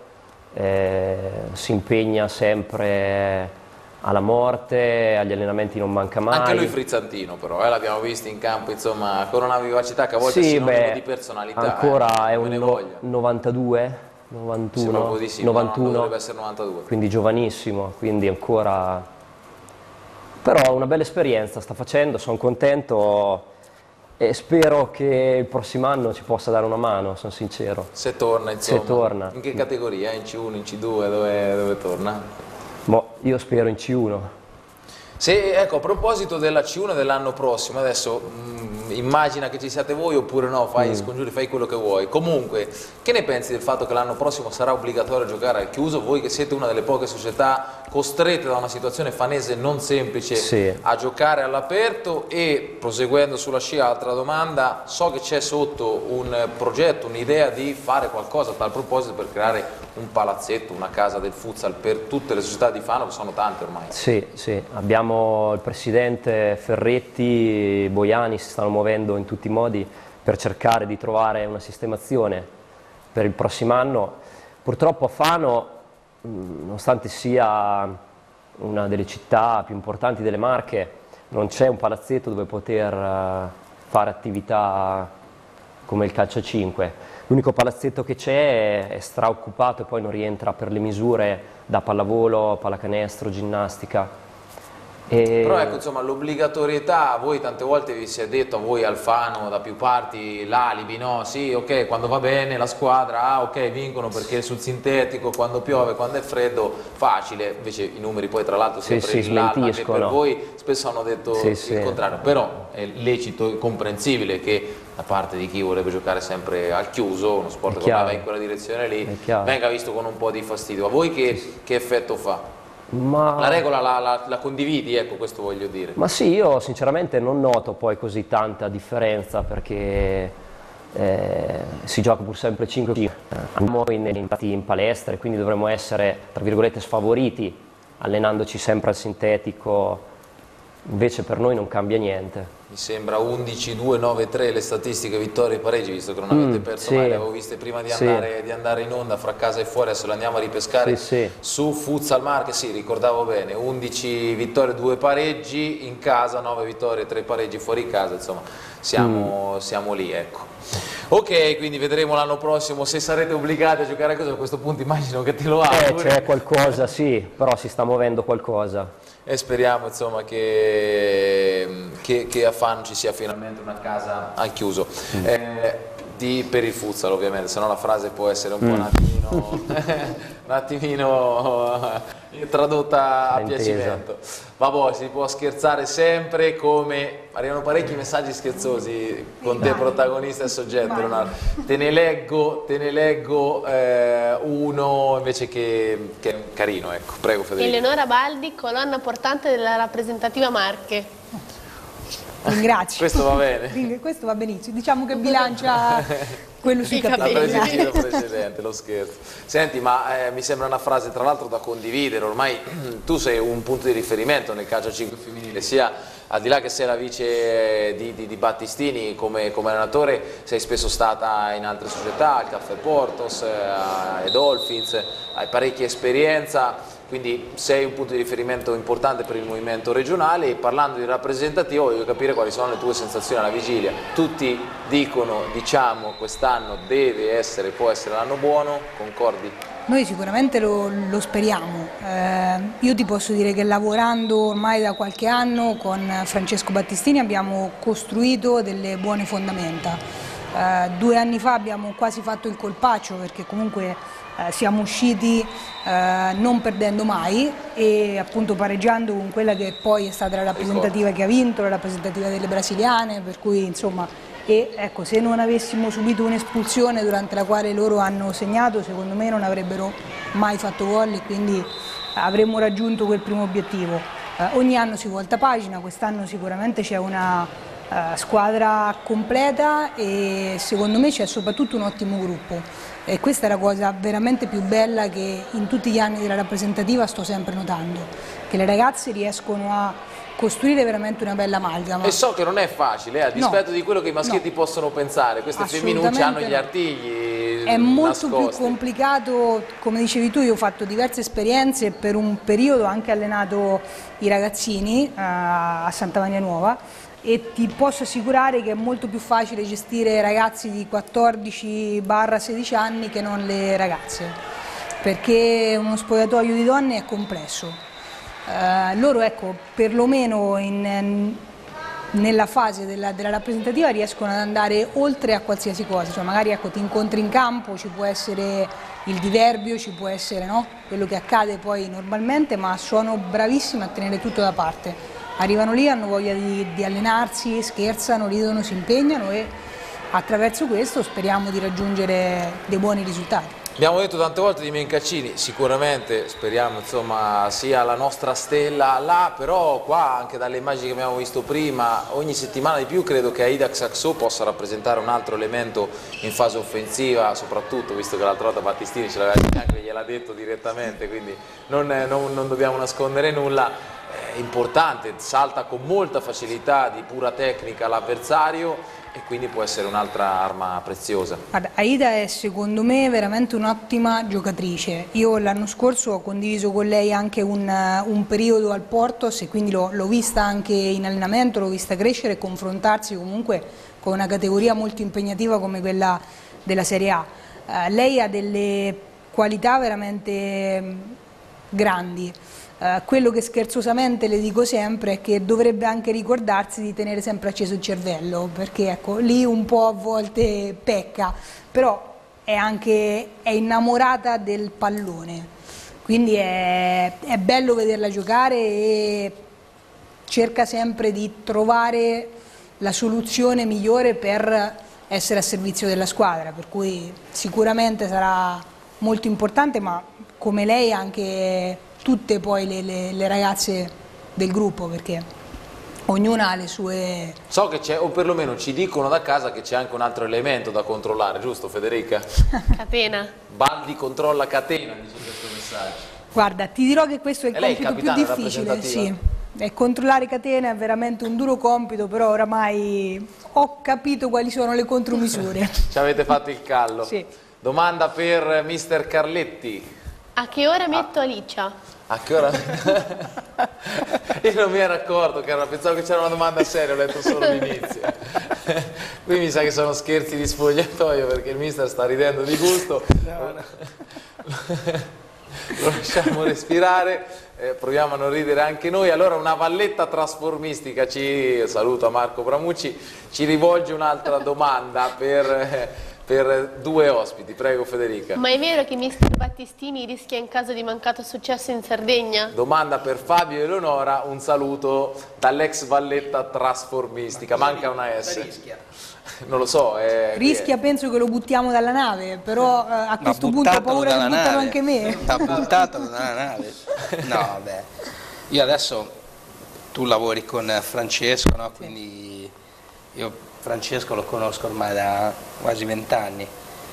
si impegna sempre alla morte, agli allenamenti non manca mai.
Anche lui frizzantino però, l'abbiamo visto in campo, insomma, con una vivacità che a volte è sinonimo di personalità.
Ancora è
me ne
un
voglia.
92, 91,
Sembra un po' di sì,
91,
no, dovrebbe essere 92.
quindi giovanissimo, quindi ancora... Però una bella esperienza sta facendo, sono contento e spero che il prossimo anno ci possa dare una mano, sono sincero.
Se torna, insomma.
Se torna.
In che categoria? In C1, in C2, dove torna?
Io spero in C1.
Ecco, a proposito della C1 dell'anno prossimo, adesso immagina che ci siate voi oppure no, fai scongiuri, fai quello che vuoi. Comunque, che ne pensi del fatto che l'anno prossimo sarà obbligatorio giocare al chiuso? Voi che siete una delle poche società costrette da una situazione fanese non semplice a giocare all'aperto, e proseguendo sulla scia, altra domanda, so che c'è sotto un progetto, un'idea di fare qualcosa a tal proposito per creare un palazzetto, una casa del futsal per tutte le società di Fano, che sono tante ormai.
Sì, abbiamo il presidente Ferretti, Boiani, si stanno muovendo in tutti i modi per cercare di trovare una sistemazione per il prossimo anno. Purtroppo a Fano, nonostante sia una delle città più importanti delle Marche, non c'è un palazzetto dove poter fare attività come il calcio a 5. L'unico palazzetto che c'è è straoccupato e poi non rientra per le misure da pallavolo, pallacanestro, ginnastica.
Però ecco, insomma, l'obbligatorietà, voi tante volte vi si è detto, a voi Alfano da più parti, l'alibi, no? Sì, ok, quando va bene la squadra, ok, vincono perché sul sintetico, quando piove, quando è freddo, facile, invece i numeri poi tra l'altro sempre l'alma, che per voi spesso hanno detto il contrario, però è lecito e comprensibile che da parte di chi vorrebbe giocare sempre al chiuso, uno sport che va in quella direzione lì, venga visto con un po' di fastidio. A voi che effetto fa? La regola la condividi, ecco, questo voglio dire.
Ma sì, io sinceramente non noto poi così tanta differenza, perché si gioca pur sempre 5. Andiamo in palestra e quindi dovremmo essere, tra virgolette, sfavoriti allenandoci sempre al sintetico, invece per noi non cambia niente.
Mi sembra 11-2-9-3 le statistiche vittorie e pareggi, visto che non avete perso mai, le avevo viste prima di andare in onda, fra casa e fuori, adesso le andiamo a ripescare su Futsal Marche, ricordavo bene, 11 vittorie, 2 pareggi in casa, 9 vittorie, 3 pareggi fuori casa, insomma siamo lì, ecco. Ok, quindi vedremo l'anno prossimo se sarete obbligati a giocare a cosa, a questo punto immagino che te lo auguri.
C'è qualcosa, sì, però si sta muovendo qualcosa.
E speriamo, insomma, che a Fano ci sia finalmente una casa al chiuso. Per il futsal, ovviamente, se no la frase può essere un po' un attimino tradotta a piacimento. Vabbè, si può scherzare sempre, come arrivano parecchi messaggi scherzosi con te protagonista e soggetto, Leonardo. Te ne leggo uno invece che è carino, ecco. Prego Federico.
Eleonora Baldi, colonna portante della rappresentativa Marche.
Ringrazio.
Questo va bene.
Questo va benissimo, diciamo che bilancia quello sui capelli.
La precedente, lo scherzo. Senti, ma mi sembra una frase tra l'altro da condividere, ormai tu sei un punto di riferimento nel calcio a 5 femminile, sia al di là che sei la vice di Battistini come allenatore, sei spesso stata in altre società, al Caffè Portos, ai Dolphins, hai parecchia esperienza, quindi sei un punto di riferimento importante per il movimento regionale, e parlando di rappresentativo voglio capire quali sono le tue sensazioni alla vigilia. Tutti diciamo quest'anno può essere l'anno buono, concordi?
Noi sicuramente lo speriamo. Io ti posso dire che lavorando ormai da qualche anno con Francesco Battistini abbiamo costruito delle buone fondamenta. 2 anni fa abbiamo quasi fatto il colpaccio, perché comunque siamo usciti non perdendo mai e appunto pareggiando con quella che poi è stata la rappresentativa che ha vinto, la rappresentativa delle brasiliane, per cui insomma, e ecco, se non avessimo subito un'espulsione durante la quale loro hanno segnato, secondo me non avrebbero mai fatto gol e quindi avremmo raggiunto quel primo obiettivo. Ogni anno si volta pagina, quest'anno sicuramente c'è una squadra completa e secondo me c'è soprattutto un ottimo gruppo e questa è la cosa veramente più bella che in tutti gli anni della rappresentativa sto sempre notando, che le ragazze riescono a costruire veramente una bella amalgama.
E so che non è facile, a dispetto di quello che i maschietti possono pensare, queste femminucce hanno gli artigli
è molto
nascosti.
Più complicato, come dicevi tu, io ho fatto diverse esperienze, per un periodo ho anche allenato i ragazzini a Santa Maria Nuova e ti posso assicurare che è molto più facile gestire ragazzi di 14-16 anni che non le ragazze, perché uno spogliatoio di donne è complesso. Loro, ecco, perlomeno nella fase della rappresentativa riescono ad andare oltre a qualsiasi cosa, cioè magari ecco, ti incontri in campo, ci può essere il diverbio, ci può essere quello che accade poi normalmente, ma sono bravissime a tenere tutto da parte. Arrivano lì, hanno voglia di allenarsi, scherzano, ridono, si impegnano e attraverso questo speriamo di raggiungere dei buoni risultati.
Abbiamo detto tante volte di Mencaccini, sicuramente speriamo insomma sia la nostra stella là, però qua anche dalle immagini che abbiamo visto prima, ogni settimana di più credo che Aida Xaxò possa rappresentare un altro elemento in fase offensiva, soprattutto visto che l'altra volta Battistini ce l'aveva detto, anche gliel'ha detto direttamente, quindi non dobbiamo nascondere nulla. È importante, salta con molta facilità di pura tecnica l'avversario e quindi può essere un'altra arma preziosa.
Guarda, Aida è secondo me veramente un'ottima giocatrice. Io l'anno scorso ho condiviso con lei anche un periodo al Portos e quindi l'ho vista anche in allenamento, l'ho vista crescere e confrontarsi comunque con una categoria molto impegnativa come quella della Serie A. Lei ha delle qualità veramente grandi. Quello che scherzosamente le dico sempre è che dovrebbe anche ricordarsi di tenere sempre acceso il cervello, perché ecco, lì un po' a volte pecca, però è innamorata del pallone, quindi è bello vederla giocare e cerca sempre di trovare la soluzione migliore per essere a servizio della squadra, per cui sicuramente sarà molto importante, ma come lei anche tutte poi le ragazze del gruppo, perché ognuna ha le sue...
So che c'è, o perlomeno ci dicono da casa che c'è anche un altro elemento da controllare, giusto Federica?
Catena.
Baldi controlla Catena, dice questo messaggio.
Guarda, ti dirò che questo è il compito più difficile, sì. E controllare Catena è veramente un duro compito, però oramai ho capito quali sono le contromisure.
Ci avete fatto il callo.
Sì.
Domanda per mister Carletti.
A che ora metto Alicia?
A che ora? Io non mi ero accorto, pensavo che c'era una domanda seria, ho letto solo l'inizio. Qui mi sa che sono scherzi di sfogliatoio perché il mister sta ridendo di gusto. Lo lasciamo respirare, proviamo a non ridere anche noi. Allora una valletta trasformistica, saluto a Marco Bramucci, ci rivolge un'altra domanda per due ospiti. Prego Federica.
Ma è vero che mister Battistini rischia in caso di mancato successo in Sardegna?
Domanda per Fabio e Eleonora, un saluto dall'ex valletta trasformistica. Manca una S.
Rischia.
Non lo so.
Rischia, penso che lo buttiamo dalla nave, però a questo punto ho paura che buttano anche me.
T'ha buttato dalla nave. No, vabbè. Io adesso, tu lavori con Francesco, no? Quindi io Francesco lo conosco ormai da quasi 20 anni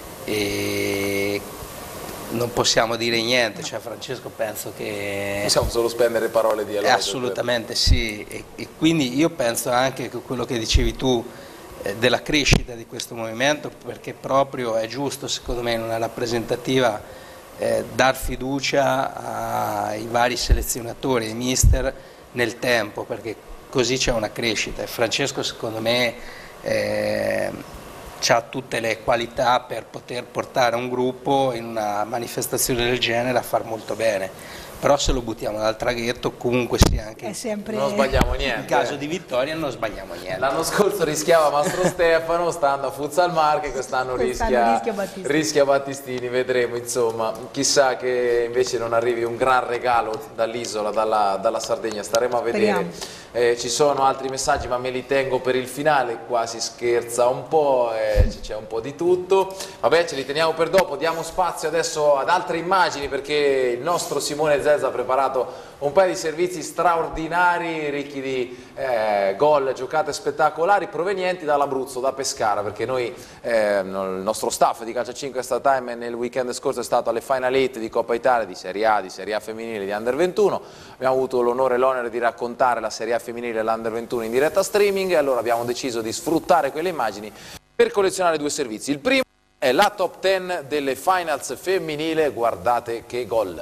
e non possiamo dire niente, cioè Francesco penso che...
Possiamo solo spendere parole di elogio.
Assolutamente sì, e quindi io penso anche che quello che dicevi tu della crescita di questo movimento, perché proprio è giusto secondo me in una rappresentativa dar fiducia ai vari selezionatori, ai mister nel tempo, perché così c'è una crescita e Francesco secondo me ha tutte le qualità per poter portare un gruppo in una manifestazione del genere a far molto bene. Però se lo buttiamo dal traghetto comunque sia anche
non sbagliamo niente.
In caso di vittoria non sbagliamo niente.
L'anno scorso rischiava Mastro Stefano, stando a Futsal Marche, quest'anno rischia Battistini, vedremo insomma, chissà che invece non arrivi un gran regalo dall'isola, dalla Sardegna, staremo a vedere. Ci sono altri messaggi ma me li tengo per il finale, qua si scherza un po', c'è un po' di tutto, vabbè ce li teniamo per dopo, diamo spazio adesso ad altre immagini perché il nostro Simone Zezza ha preparato un paio di servizi straordinari, ricchi di gol, giocate spettacolari provenienti dall'Abruzzo, da Pescara, perché noi, il nostro staff di Calcio 5 Extra Time nel weekend scorso è stato alle Final 8 di Coppa Italia, di Serie A femminile, di Under 21, abbiamo avuto l'onore e l'onere di raccontare la Serie A femminile e l'Under 21 in diretta streaming e allora abbiamo deciso di sfruttare quelle immagini per collezionare due servizi. Il primo è la top 10 delle finals femminile, guardate che gol.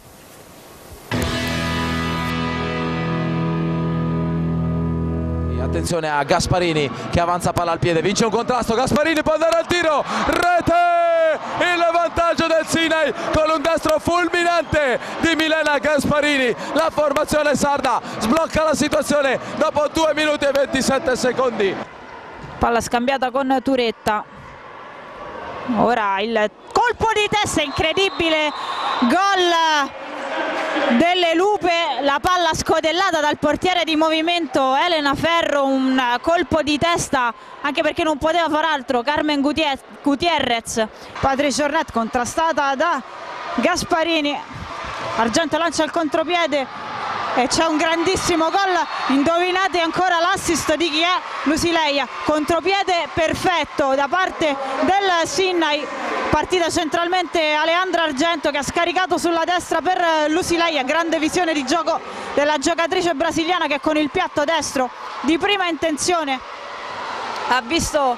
Attenzione a Gasparini che avanza palla al piede, vince un contrasto, Gasparini può andare al tiro, rete, il vantaggio del Sinai con un destro fulminante di Milena Gasparini, la formazione sarda sblocca la situazione dopo 2 minuti e 27 secondi.
Palla scambiata con Turetta, ora il colpo di testa incredibile, gol delle Lupe, la palla scodellata dal portiere di movimento Elena Ferro, un colpo di testa anche perché non poteva far altro Carmen Gutierrez. Patrice Ornet contrastata da Gasparini, Argento lancia il contropiede e c'è un grandissimo gol, indovinate ancora l'assist di chi è? Lusileia, contropiede perfetto da parte del Sinai, partita centralmente Aleandra Argento che ha scaricato sulla destra per Lusileia, grande visione di gioco della giocatrice brasiliana che con il piatto destro di prima intenzione ha visto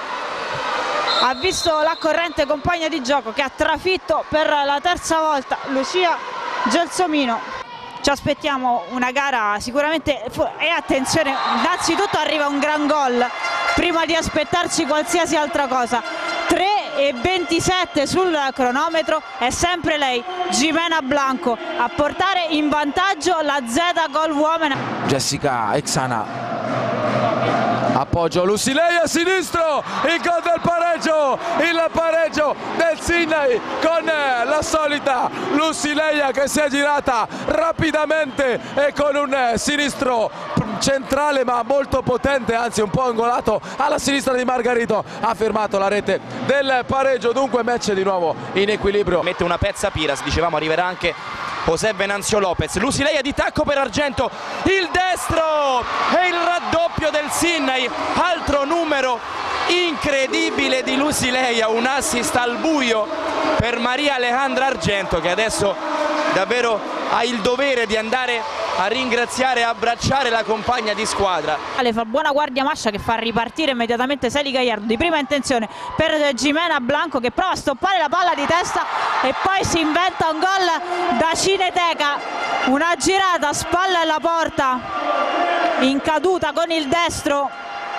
la corrente compagna di gioco che ha trafitto per la terza volta Lucia Gelsomino. Ci aspettiamo una gara sicuramente e attenzione, innanzitutto arriva un gran gol prima di aspettarci qualsiasi altra cosa. 3:27 sul cronometro, è sempre lei, Jimena Blanco, a portare in vantaggio la Z Gol Women.
Jessica Exana, appoggio Lusileia a sinistro, il gol del pareggio, il pareggio del Sinai con la solita Lusileia che si è girata rapidamente e con un sinistro centrale ma molto potente, anzi un po' angolato alla sinistra di Margarito, ha firmato la rete del pareggio, dunque match di nuovo in equilibrio.
Mette una pezza Piras, dicevamo arriverà anche José Venancio Lopez, Lusileia di tacco per Argento, il destro e il raddoppio del Sinai, altro numero incredibile di Lusileia, un assist al buio per Maria Alejandra Argento che adesso davvero ha il dovere di andare a ringraziare e abbracciare la compagna di squadra.
Le fa buona guardia Mascia che fa ripartire immediatamente Seli Gagliardo di prima intenzione per Jimena Blanco che prova a stoppare la palla di testa e poi si inventa un gol da Cineteca, una girata a spalla alla porta in caduta con il destro,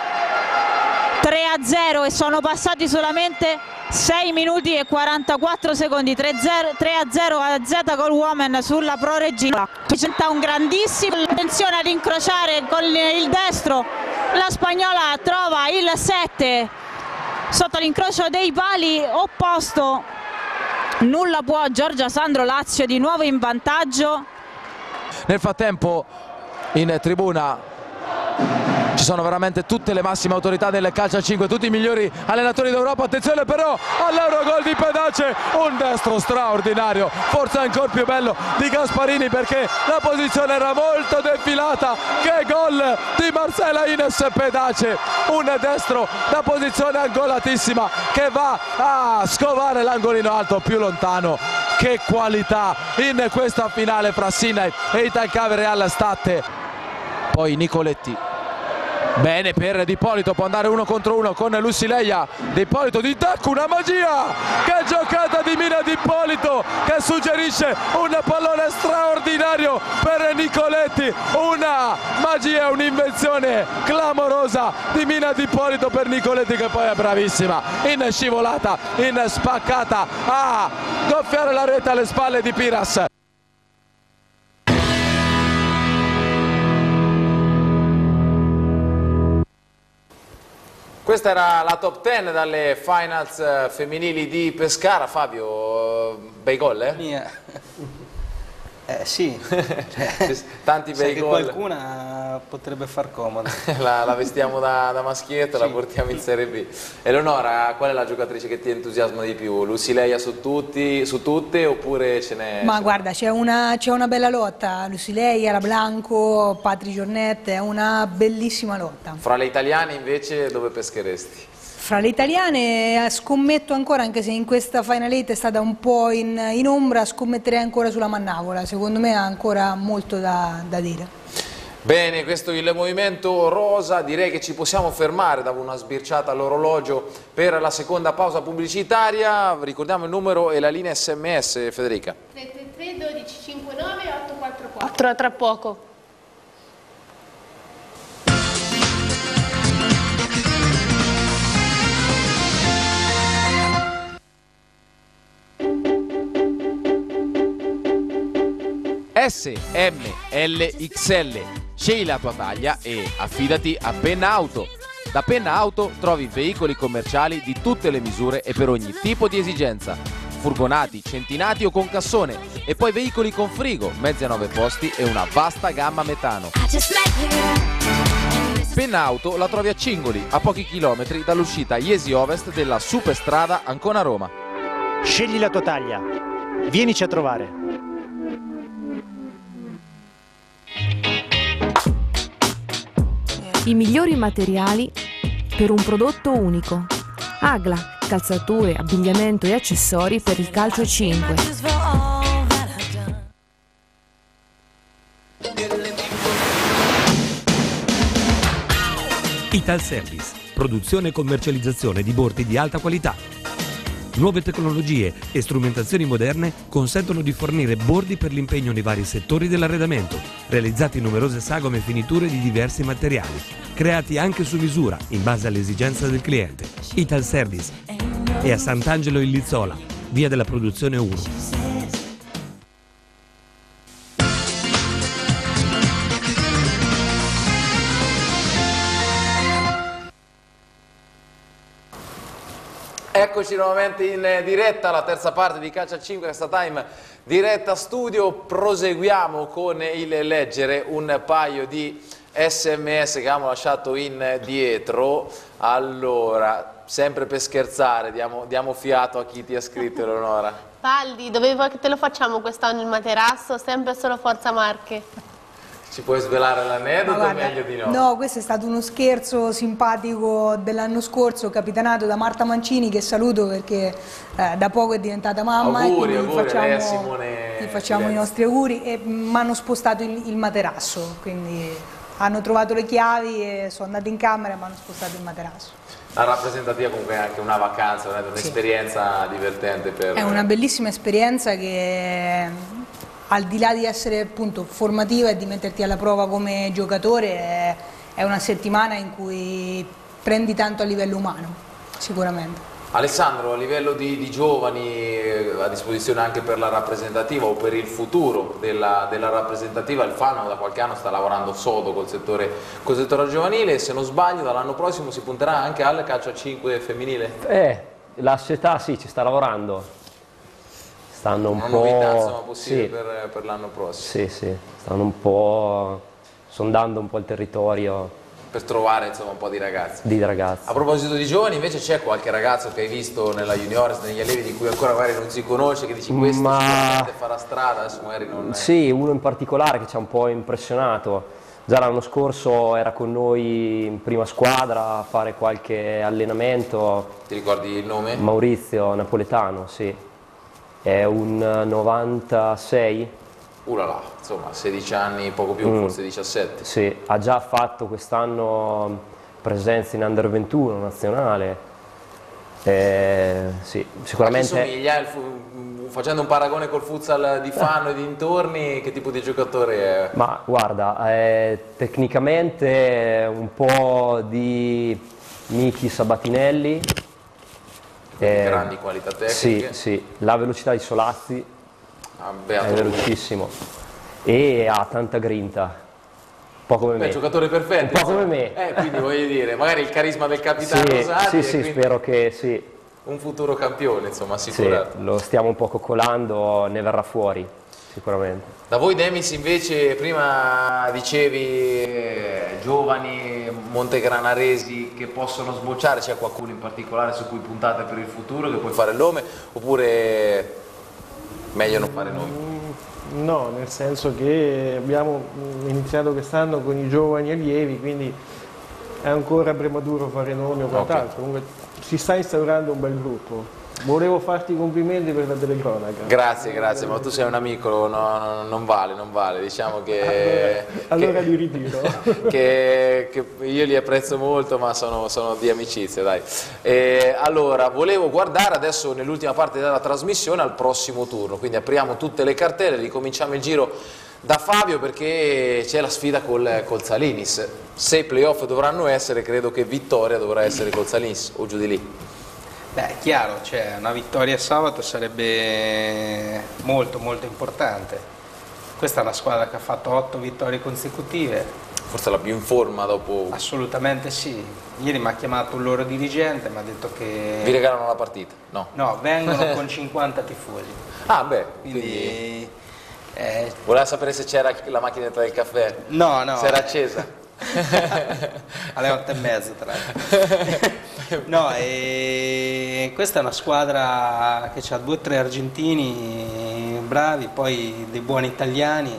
3-0 e sono passati solamente 6 minuti e 44 secondi, 3-0 a Z Gol Women sulla Pro Regina. C'è un grandissimo, attenzione ad incrociare con il destro, la spagnola trova il 7 sotto l'incrocio dei pali opposto, nulla può Giorgia Sandro, Lazio di nuovo in vantaggio.
Nel frattempo in tribuna ci sono veramente tutte le massime autorità del calcio a 5, tutti i migliori allenatori d'Europa, attenzione però all'Eurogol di Pedace, un destro straordinario, forse ancora più bello di Gasparini perché la posizione era molto defilata, che gol di Marcela Ines Pedace, un destro da posizione angolatissima che va a scovare l'angolino alto più lontano. Che qualità in questa finale fra Sinai e Italcave Real State. Poi Nicoletti
Bene per Di Ippolito, può andare 1 contro 1 con Lusileia. Di Ippolito di tacco, una magia! Che giocata di Mina Di Ippolito che suggerisce un pallone straordinario per Nicoletti. Una magia, un'invenzione clamorosa di Mina Di Ippolito per Nicoletti, che poi è bravissima in scivolata, in spaccata a gonfiare la rete alle spalle di Piras.
Questa era la top 10 dalle finals femminili di Pescara. Fabio, bei gol, eh?
Sì,
tanti bei gol.
Qualcuna potrebbe far comodo.
La vestiamo da maschietto, sì. La portiamo in Serie B. Eleonora, qual è la giocatrice che ti entusiasma di più? Lusileia su tutte oppure ce n'è?
Ma guarda, c'è una bella lotta, Lusileia, la Blanco, Patri Giornette, è una bellissima lotta.
Fra le italiane invece dove pescheresti?
Fra le italiane scommetto ancora, anche se in questa Final 8 è stata un po' in ombra, scommetterei ancora sulla Mannavola, secondo me ha ancora molto da dire.
Bene, questo è il movimento rosa, direi che ci possiamo fermare, davo una sbirciata all'orologio per la seconda pausa pubblicitaria. Ricordiamo il numero e la linea SMS, Federica.
333 12 59 844, tra poco.
SMLXL, scegli la tua taglia e affidati a Penna Auto. Da Penna Auto trovi veicoli commerciali di tutte le misure e per ogni tipo di esigenza. Furgonati, centinati o con cassone e poi veicoli con frigo, mezzi a 9 posti e una vasta gamma metano. Penna Auto la trovi a Cingoli, a pochi chilometri dall'uscita Iesi Ovest della Superstrada Ancona-Roma.
Scegli la tua taglia, vienici a trovare.
I migliori materiali per un prodotto unico. Agla, calzature, abbigliamento e accessori per il calcio 5.
Italservice, produzione e commercializzazione di bordi di alta qualità. Nuove tecnologie e strumentazioni moderne consentono di fornire bordi per l'impegno nei vari settori dell'arredamento, realizzati in numerose sagome e finiture di diversi materiali, creati anche su misura in base alle esigenze del cliente. Italservice è a Sant'Angelo in Lizzola, via della Produzione 1.
Eccoci nuovamente in diretta, la terza parte di Calcio a 5 Extra Time, diretta studio. Proseguiamo con il leggere un paio di SMS che abbiamo lasciato indietro. Allora, sempre per scherzare, diamo fiato a chi ti ha scritto, Eleonora.
Paldi, dove vuoi che te lo facciamo quest'anno il materasso? Sempre solo Forza Marche.
Ci puoi svelare l'aneddoto o meglio di no?
No, questo è stato uno scherzo simpatico dell'anno scorso, capitanato da Marta Mancini, che saluto perché da poco è diventata mamma.
Auguri,
e
auguri,
facciamo,
lei a Simone.
gli facciamo i nostri auguri e mi hanno spostato il materasso, quindi hanno trovato le chiavi e sono andati in camera e mi hanno spostato il materasso.
La rappresentativa comunque è anche una vacanza, un'esperienza divertente per...
È una bellissima esperienza che... al di là di essere appunto formativa e di metterti alla prova come giocatore, è una settimana in cui prendi tanto a livello umano, sicuramente.
Alessandro, a livello di giovani a disposizione anche per la rappresentativa o per il futuro della rappresentativa, il Fano da qualche anno sta lavorando sodo col settore giovanile, se non sbaglio dall'anno prossimo si punterà anche al calcio a 5 femminile?
La società sì, ci sta lavorando. Stanno un po'...
novità insomma, possibile
sì.
per l'anno prossimo.
Sì, stanno un po' sondando un po' il territorio.
Per trovare insomma un po' di ragazzi.
A
proposito di giovani, invece c'è qualche ragazzo che hai visto nella juniores, negli allievi di cui ancora magari non si conosce, che dici questo sicuramente farà strada, adesso magari non...
Sì, uno in particolare che ci ha un po' impressionato. Già l'anno scorso era con noi in prima squadra a fare qualche allenamento.
Ti ricordi il nome?
Maurizio Napoletano, sì. È un 96,
Ulala, insomma 16 anni, poco più, forse 17.
Sì, ha già fatto quest'anno presenza in Under 21 nazionale. Sì, sicuramente.
A chi somiglia, facendo un paragone col futsal di Fano e dintorni, che tipo di giocatore è?
Ma guarda, tecnicamente un po' di Miki Sabatinelli.
Grandi qualità tecniche.
Sì, la velocità di Solazzi è velocissimo e ha tanta grinta, un po' come me.
Giocatore perfetto.
Un po' come me.
Quindi voglio dire, magari il carisma del capitano Rosati.
Sì, spero che sì.
Un futuro campione, insomma, assicurato.
Sì, lo stiamo un po' coccolando, ne verrà fuori, sicuramente.
Da voi Demis invece, prima dicevi giovani montegranaresi che possono sbocciare, c'è qualcuno in particolare su cui puntate per il futuro, che puoi fare il nome, oppure meglio non fare nomi?
No, nel senso che abbiamo iniziato quest'anno con i giovani allievi, quindi è ancora prematuro fare nomi o quant'altro. Comunque si sta instaurando un bel gruppo. Volevo farti i complimenti per la telecronaca.
Grazie, ma tu sei un amico, non vale, diciamo che...
Allora li ritiro.
Che io li apprezzo molto, ma sono di amicizia, dai. Allora, volevo guardare adesso nell'ultima parte della trasmissione al prossimo turno, quindi apriamo tutte le cartelle, ricominciamo il giro da Fabio perché c'è la sfida col Salinis. Se i playoff dovranno essere, credo che vittoria dovrà essere col Salinis, o giù di lì.
Beh, è chiaro, cioè, una vittoria sabato sarebbe molto importante. Questa è una squadra che ha fatto 8 vittorie consecutive.
Forse la più in forma dopo...
Assolutamente sì. Ieri mi ha chiamato un loro dirigente, mi ha detto che...
Vi regalano la partita? No.
No, vengono con 50 tifosi.
Ah beh,
quindi...
Voleva sapere se c'era la macchinetta del caffè?
No.
Se era accesa?
Alle 8:30 tra l'altro. No, questa è una squadra che ha 2 o 3 argentini bravi, poi dei buoni italiani,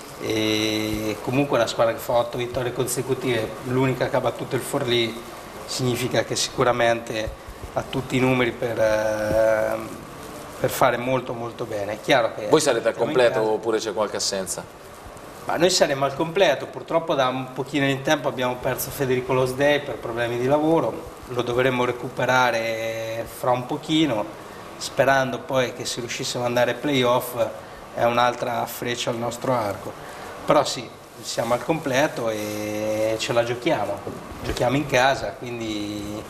e comunque una squadra che fa 8 vittorie consecutive, l'unica che ha battuto il Forlì, significa che sicuramente ha tutti i numeri per fare molto bene. È chiaro che
voi sarete al completo oppure c'è qualche assenza?
Ma noi saremo al completo, purtroppo da un pochino di tempo abbiamo perso Federico Losdei per problemi di lavoro, lo dovremmo recuperare fra un pochino, sperando poi che se riuscissimo ad andare ai playoff è un'altra freccia al nostro arco. Però sì, siamo al completo e ce la giochiamo in casa, quindi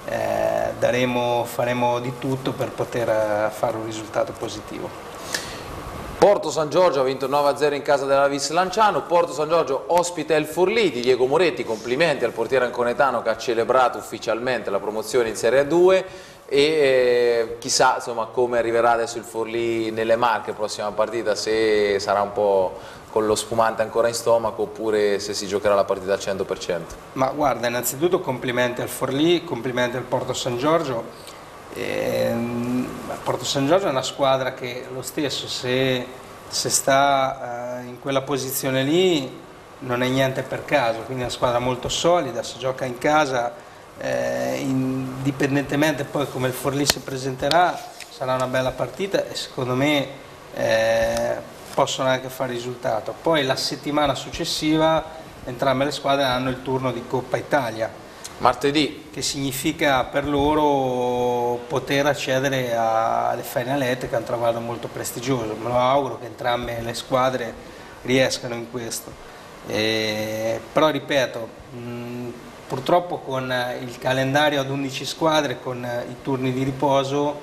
faremo di tutto per poter fare un risultato positivo.
Porto San Giorgio ha vinto 9-0 in casa della Vis Lanciano. Porto San Giorgio ospita il Forlì di Diego Moretti, complimenti al portiere anconetano che ha celebrato ufficialmente la promozione in Serie A2 e chissà insomma come arriverà adesso il Forlì nelle Marche prossima partita, se sarà un po' con lo spumante ancora in stomaco oppure se si giocherà la partita al 100%.
Ma guarda, innanzitutto complimenti al Forlì, complimenti al Porto San Giorgio. Porto San Giorgio è una squadra che lo stesso se sta in quella posizione lì non è niente per caso, quindi è una squadra molto solida, si gioca in casa, indipendentemente poi come il Forlì si presenterà sarà una bella partita e secondo me possono anche fare risultato. Poi la settimana successiva entrambe le squadre hanno il turno di Coppa Italia.
Martedì.
Che significa per loro poter accedere alle finalette, che è un traguardo molto prestigioso. Me lo auguro che entrambe le squadre riescano in questo. Però ripeto, purtroppo con il calendario ad 11 squadre, con i turni di riposo,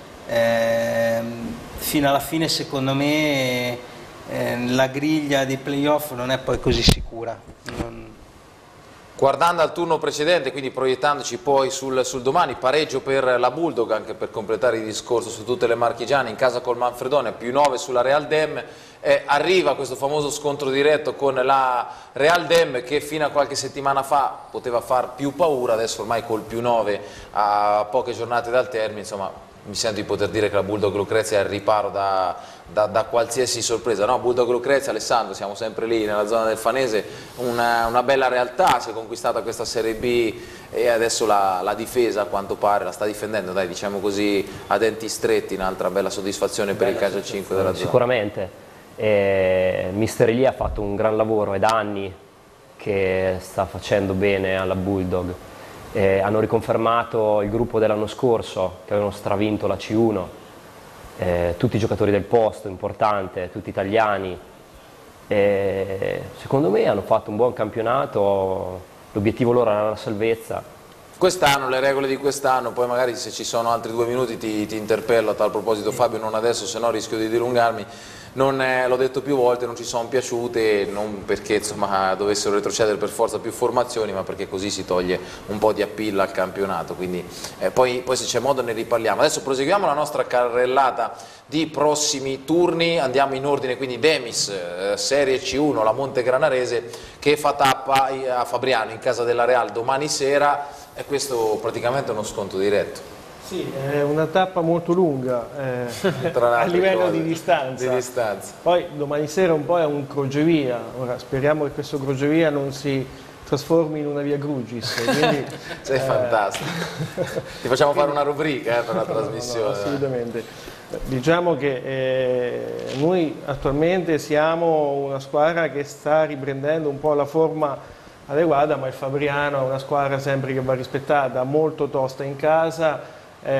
fino alla fine secondo me la griglia dei playoff non è poi così sicura.
Guardando al turno precedente, quindi proiettandoci poi sul domani, pareggio per la Bulldog, anche per completare il discorso su tutte le marchigiane, in casa col Manfredonia, +9 sulla Real Dem, arriva questo famoso scontro diretto con la Real Dem che fino a qualche settimana fa poteva far più paura, adesso ormai col +9 a poche giornate dal termine, insomma mi sento di poter dire che la Bulldog Lucrezia è al riparo da qualsiasi sorpresa, no? Bulldog Lucrezia, Alessandro, siamo sempre lì nella zona del Fanese, una bella realtà, si è conquistata questa Serie B e adesso la difesa a quanto pare la sta difendendo, dai, diciamo così, a denti stretti, un'altra bella soddisfazione per il calcio 5 della zona.
Sicuramente, Mister Elia ha fatto un gran lavoro, è da anni che sta facendo bene alla Bulldog. Hanno riconfermato il gruppo dell'anno scorso che avevano stravinto la C1, tutti i giocatori del posto, importante, tutti italiani. Secondo me hanno fatto un buon campionato, l'obiettivo loro era la salvezza.
Quest'anno, le regole di quest'anno, poi magari se ci sono altri 2 minuti ti interpello a tal proposito Fabio, non adesso, se no rischio di dilungarmi. L'ho detto più volte, non ci sono piaciute, non perché insomma dovessero retrocedere per forza più formazioni, ma perché così si toglie un po' di appeal al campionato, quindi poi se c'è modo ne riparliamo. Adesso proseguiamo la nostra carrellata di prossimi turni, andiamo in ordine, quindi Demis, Serie C1, la Montegranarese che fa tappa a Fabriano in casa della Real domani sera, e questo praticamente è uno sconto diretto.
Sì, è una tappa molto lunga a livello di distanza. Poi domani sera un po' è un crocevia, ora speriamo che questo crocevia non si trasformi in una via Crucis. Quindi,
sei fantastico. Ti facciamo fare una rubrica per la trasmissione.
No, assolutamente. Diciamo che noi attualmente siamo una squadra che sta riprendendo un po' la forma adeguata, ma il Fabriano è una squadra sempre che va rispettata, molto tosta in casa.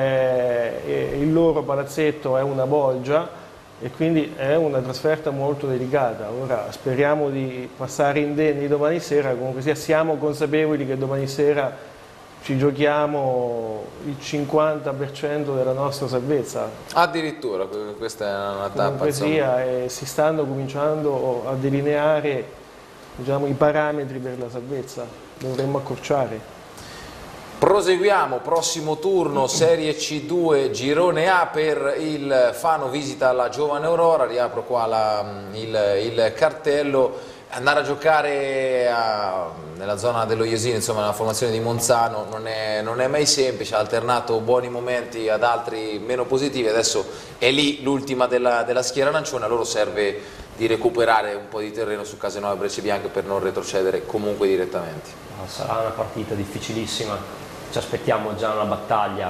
Il loro palazzetto è una bolgia e quindi è una trasferta molto delicata. Ora speriamo di passare indenni domani sera, comunque sia siamo consapevoli che domani sera ci giochiamo il 50% della nostra salvezza.
Addirittura, questa è una tappa.
Comunque sia, si stanno cominciando a delineare, diciamo, i parametri per la salvezza, dovremmo accorciare.
Proseguiamo, prossimo turno, Serie C2, Girone A per il Fano visita la Giovane Aurora, riapro qua il cartello, andare a giocare nella zona dello Jesino, insomma nella formazione di Monzano non è mai semplice, ha alternato buoni momenti ad altri meno positivi, adesso è lì l'ultima della schiera arancione, a loro serve di recuperare un po' di terreno su Casenova e Brecce Bianche per non retrocedere comunque direttamente.
Sarà una partita difficilissima. Ci aspettiamo già una battaglia,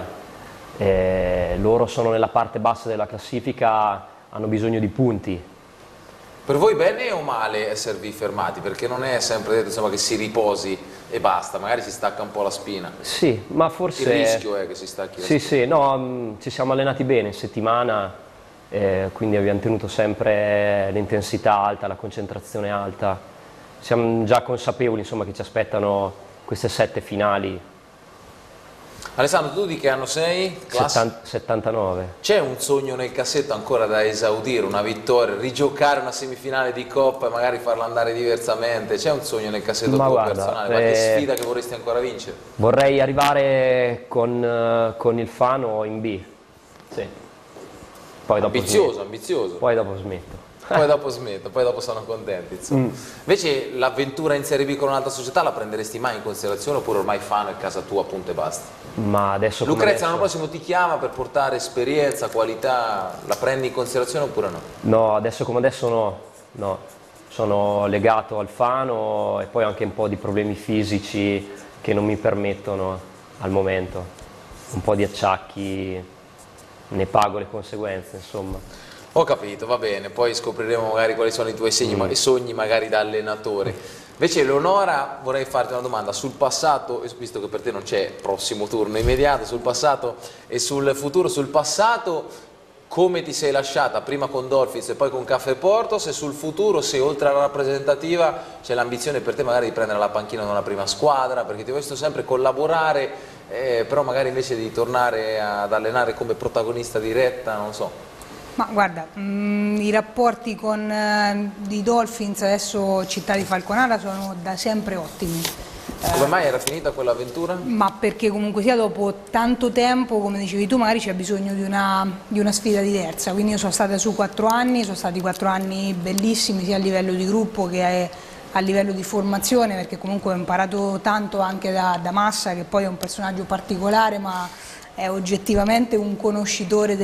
loro sono nella parte bassa della classifica, hanno bisogno di punti.
Per voi bene o male esservi fermati? Perché non è sempre detto insomma, che si riposi e basta, magari si stacca un po' la spina.
Sì, ma forse...
Il rischio è che si stacchi la spina.
Sì, no, ci siamo allenati bene in settimana, quindi abbiamo tenuto sempre l'intensità alta, la concentrazione alta. Siamo già consapevoli insomma, che ci aspettano queste 7 finali.
Alessandro, tu di che anno sei?
79.
C'è un sogno nel cassetto ancora da esaudire, una vittoria, rigiocare una semifinale di Coppa e magari farla andare diversamente? C'è un sogno nel cassetto tuo personale? Qualche sfida che vorresti ancora vincere?
Vorrei arrivare con il Fano in B. Sì. Poi dopo
ambizioso.
Poi dopo smetto.
Poi dopo smetto, poi dopo sono contenti. Insomma. Invece l'avventura in Serie B con un'altra società la prenderesti mai in considerazione oppure ormai Fano è casa tua, punto e basta?
Ma adesso
Lucrezia l'anno prossimo ti chiama per portare esperienza, qualità, la prendi in considerazione oppure no?
No, adesso come adesso no. Sono legato al Fano e poi anche un po' di problemi fisici che non mi permettono al momento. Un po' di acciacchi, ne pago le conseguenze, insomma.
Ho capito, va bene, poi scopriremo magari quali sono i tuoi sogni magari da allenatore. Invece Eleonora, vorrei farti una domanda sul passato, visto che per te non c'è prossimo turno immediato, sul passato e sul futuro. Sul passato come ti sei lasciata, prima con Dolphins e poi con Caffè Portos, e sul futuro se oltre alla rappresentativa c'è l'ambizione per te magari di prendere la panchina di una prima squadra, perché ti ho visto sempre collaborare, però magari invece di tornare ad allenare come protagonista diretta, non so.
Ma guarda, i rapporti di Dolphins, adesso Città di Falconara, sono da sempre ottimi.
Come mai era finita quell'avventura?
Ma perché comunque sia dopo tanto tempo, come dicevi tu, magari c'è bisogno di una sfida diversa. Quindi io sono stata su 4 anni, sono stati 4 anni bellissimi sia a livello di gruppo che a livello di formazione, perché comunque ho imparato tanto anche da Massa, che poi è un personaggio particolare ma è oggettivamente un conoscitore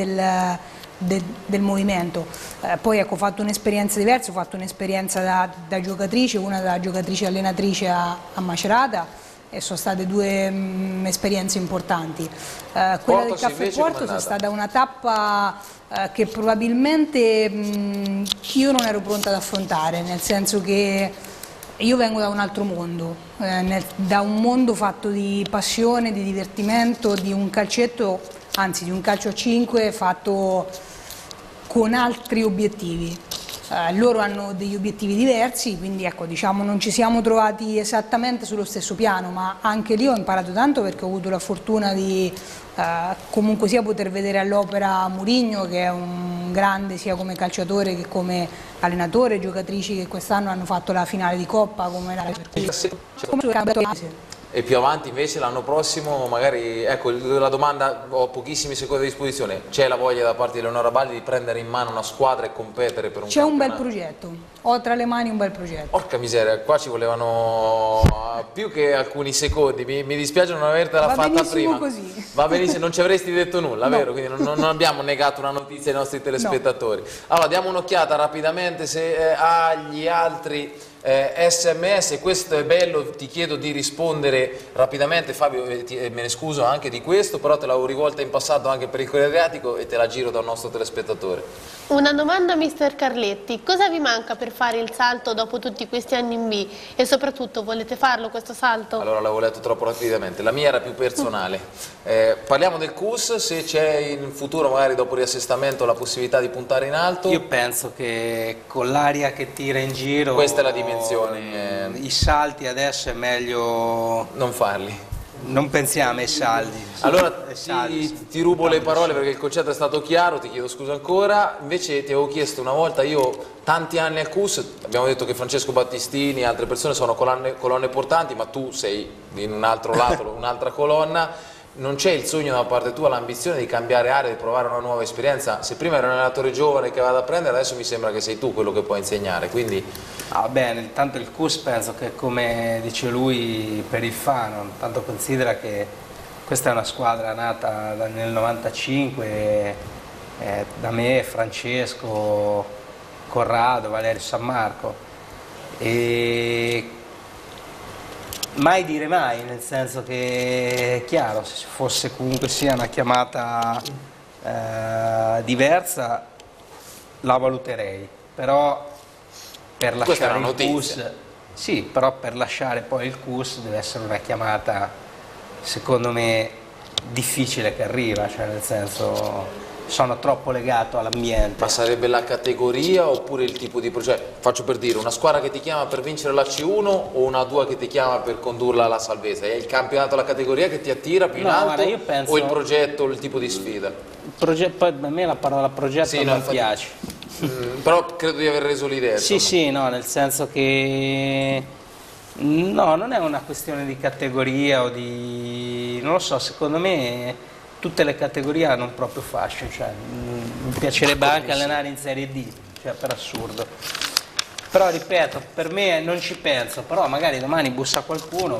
del movimento. Poi ecco, ho fatto un'esperienza diversa, ho fatto un'esperienza da giocatrice, una da giocatrice allenatrice a Macerata, e sono state due esperienze importanti. Quella del Caffè Porto è stata una tappa che probabilmente io non ero pronta ad affrontare, nel senso che io vengo da un altro mondo, da un mondo fatto di passione, di divertimento, di un calcetto, anzi di un calcio a 5 fatto con altri obiettivi. Loro hanno degli obiettivi diversi, quindi ecco, diciamo, non ci siamo trovati esattamente sullo stesso piano, ma anche lì ho imparato tanto perché ho avuto la fortuna di comunque sia poter vedere all'opera Mourinho, che è un grande sia come calciatore che come allenatore, giocatrici che quest'anno hanno fatto la finale di Coppa come
E più avanti invece l'anno prossimo, magari, ecco la domanda, ho pochissimi secondi a disposizione, c'è la voglia da parte di Eleonora Baldi di prendere in mano una squadra e competere per un
campionato? C'è un bel progetto, ho tra le mani un bel progetto.
Porca miseria, qua ci volevano più che alcuni secondi, mi dispiace non avertela fatta prima.
Così.
Va benissimo, non ci avresti detto nulla,
no.
Vero? Quindi non abbiamo negato una notizia ai nostri telespettatori. No. Allora diamo un'occhiata rapidamente se agli altri SMS, questo è bello, ti chiedo di rispondere rapidamente Fabio, me ne scuso anche di questo, però te l'avevo rivolta in passato anche per il Corriere Adriatico e te la giro da un nostro telespettatore.
Una domanda a Mister Carletti, cosa vi manca per fare il salto dopo tutti questi anni in B e soprattutto volete farlo questo salto?
Allora l'avevo letto troppo rapidamente, la mia era più personale. Parliamo del CUS, se c'è in futuro magari dopo il riassestamento la possibilità di puntare in alto.
Io penso che con l'aria che tira in giro,
questa è la dimensione.
I salti adesso è meglio
non farli.
Non pensiamo ai saldi.
Allora ti rubo le parole perché il concetto è stato chiaro, ti chiedo scusa ancora. Invece ti avevo chiesto una volta, io tanti anni al CUS, abbiamo detto che Francesco Battistini e altre persone sono colonne portanti, ma tu sei in un altro lato, un'altra colonna. Non c'è il sogno da parte tua, l'ambizione di cambiare area, di provare una nuova esperienza? Se prima ero un allenatore giovane che vado a prendere, adesso mi sembra che sei tu quello che puoi insegnare, quindi...
Ah, bene, intanto il CUS penso che, come dice lui, per il Fano, tanto considera che questa è una squadra nata nel 95 da me, Francesco, Corrado, Valerio Sammarco, e mai dire mai, nel senso che è chiaro, se fosse comunque sia una chiamata diversa la valuterei, però per lasciare il CUS, sì, però per lasciare poi il CUS deve essere una chiamata, secondo me, difficile che arriva, cioè nel senso sono troppo legato all'ambiente.
Ma sarebbe la categoria oppure il tipo di progetto? Faccio per dire, una squadra che ti chiama per vincere la C1 o una A2 che ti chiama per condurla alla salvezza? È il campionato, la categoria che ti attira più in alto, guarda, io penso... o il progetto, il tipo di sfida?
Poi a me la parola progetto sì, non piace.
Però credo di aver reso l'idea.
Sì, sì, no, nel senso che no, non è una questione di categoria o di... non lo so, secondo me tutte le categorie hanno un proprio fascino, cioè mi piacerebbe anche allenare in Serie D, cioè per assurdo. Però ripeto, per me non ci penso, però magari domani bussa qualcuno,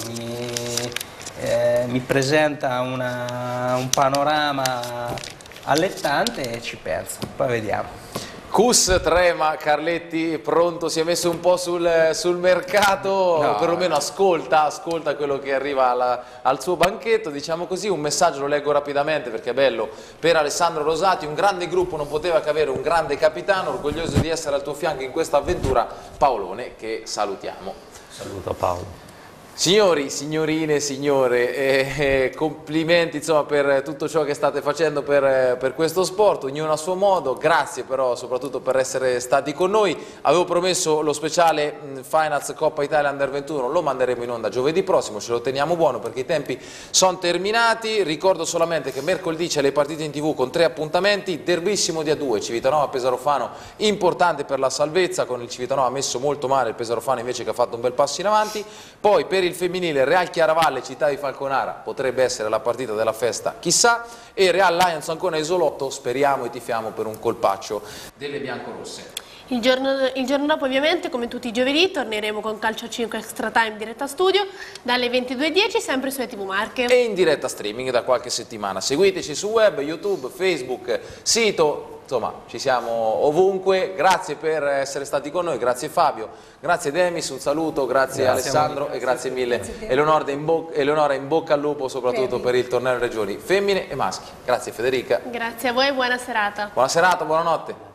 mi presenta un panorama allettante e ci penso, poi vediamo.
CUS trema, Carletti pronto, si è messo un po' sul mercato, no, perlomeno ascolta quello che arriva al suo banchetto, diciamo così. Un messaggio lo leggo rapidamente perché è bello, per Alessandro Rosati: un grande gruppo non poteva che avere un grande capitano, orgoglioso di essere al tuo fianco in questa avventura, Paolone, che salutiamo.
Saluto Paolo.
Signori, signorine, signore, complimenti insomma per tutto ciò che state facendo per questo sport, ognuno a suo modo. Grazie però soprattutto per essere stati con noi. Avevo promesso lo speciale Finals Coppa Italia Under 21, lo manderemo in onda giovedì prossimo, ce lo teniamo buono perché i tempi sono terminati. Ricordo solamente che mercoledì c'è le partite in TV con 3 appuntamenti, derbissimo di A2, Civitanova-Pesaro Fano, importante per la salvezza, con il Civitanova messo molto male, il Pesaro Fano invece che ha fatto un bel passo in avanti. Poi per il femminile Real Chiaravalle, Città di Falconara, potrebbe essere la partita della festa, chissà, e Real Lions Ancona Isolotto, speriamo e tifiamo per un colpaccio delle biancorosse.
Il giorno dopo ovviamente, come tutti i giovedì, torneremo con Calcio 5 Extra Time diretta studio dalle 22:10 sempre su ETV Marche.
E in diretta streaming da qualche settimana. Seguiteci su web, YouTube, Facebook, sito. insomma ci siamo ovunque. Grazie per essere stati con noi, grazie Fabio, grazie Demis, un saluto, grazie Alessandro e grazie mille Eleonora, in bocca al lupo soprattutto per il torneo regioni, femmine e maschi. Grazie Federica.
Grazie a voi e buona serata.
Buona serata, buonanotte.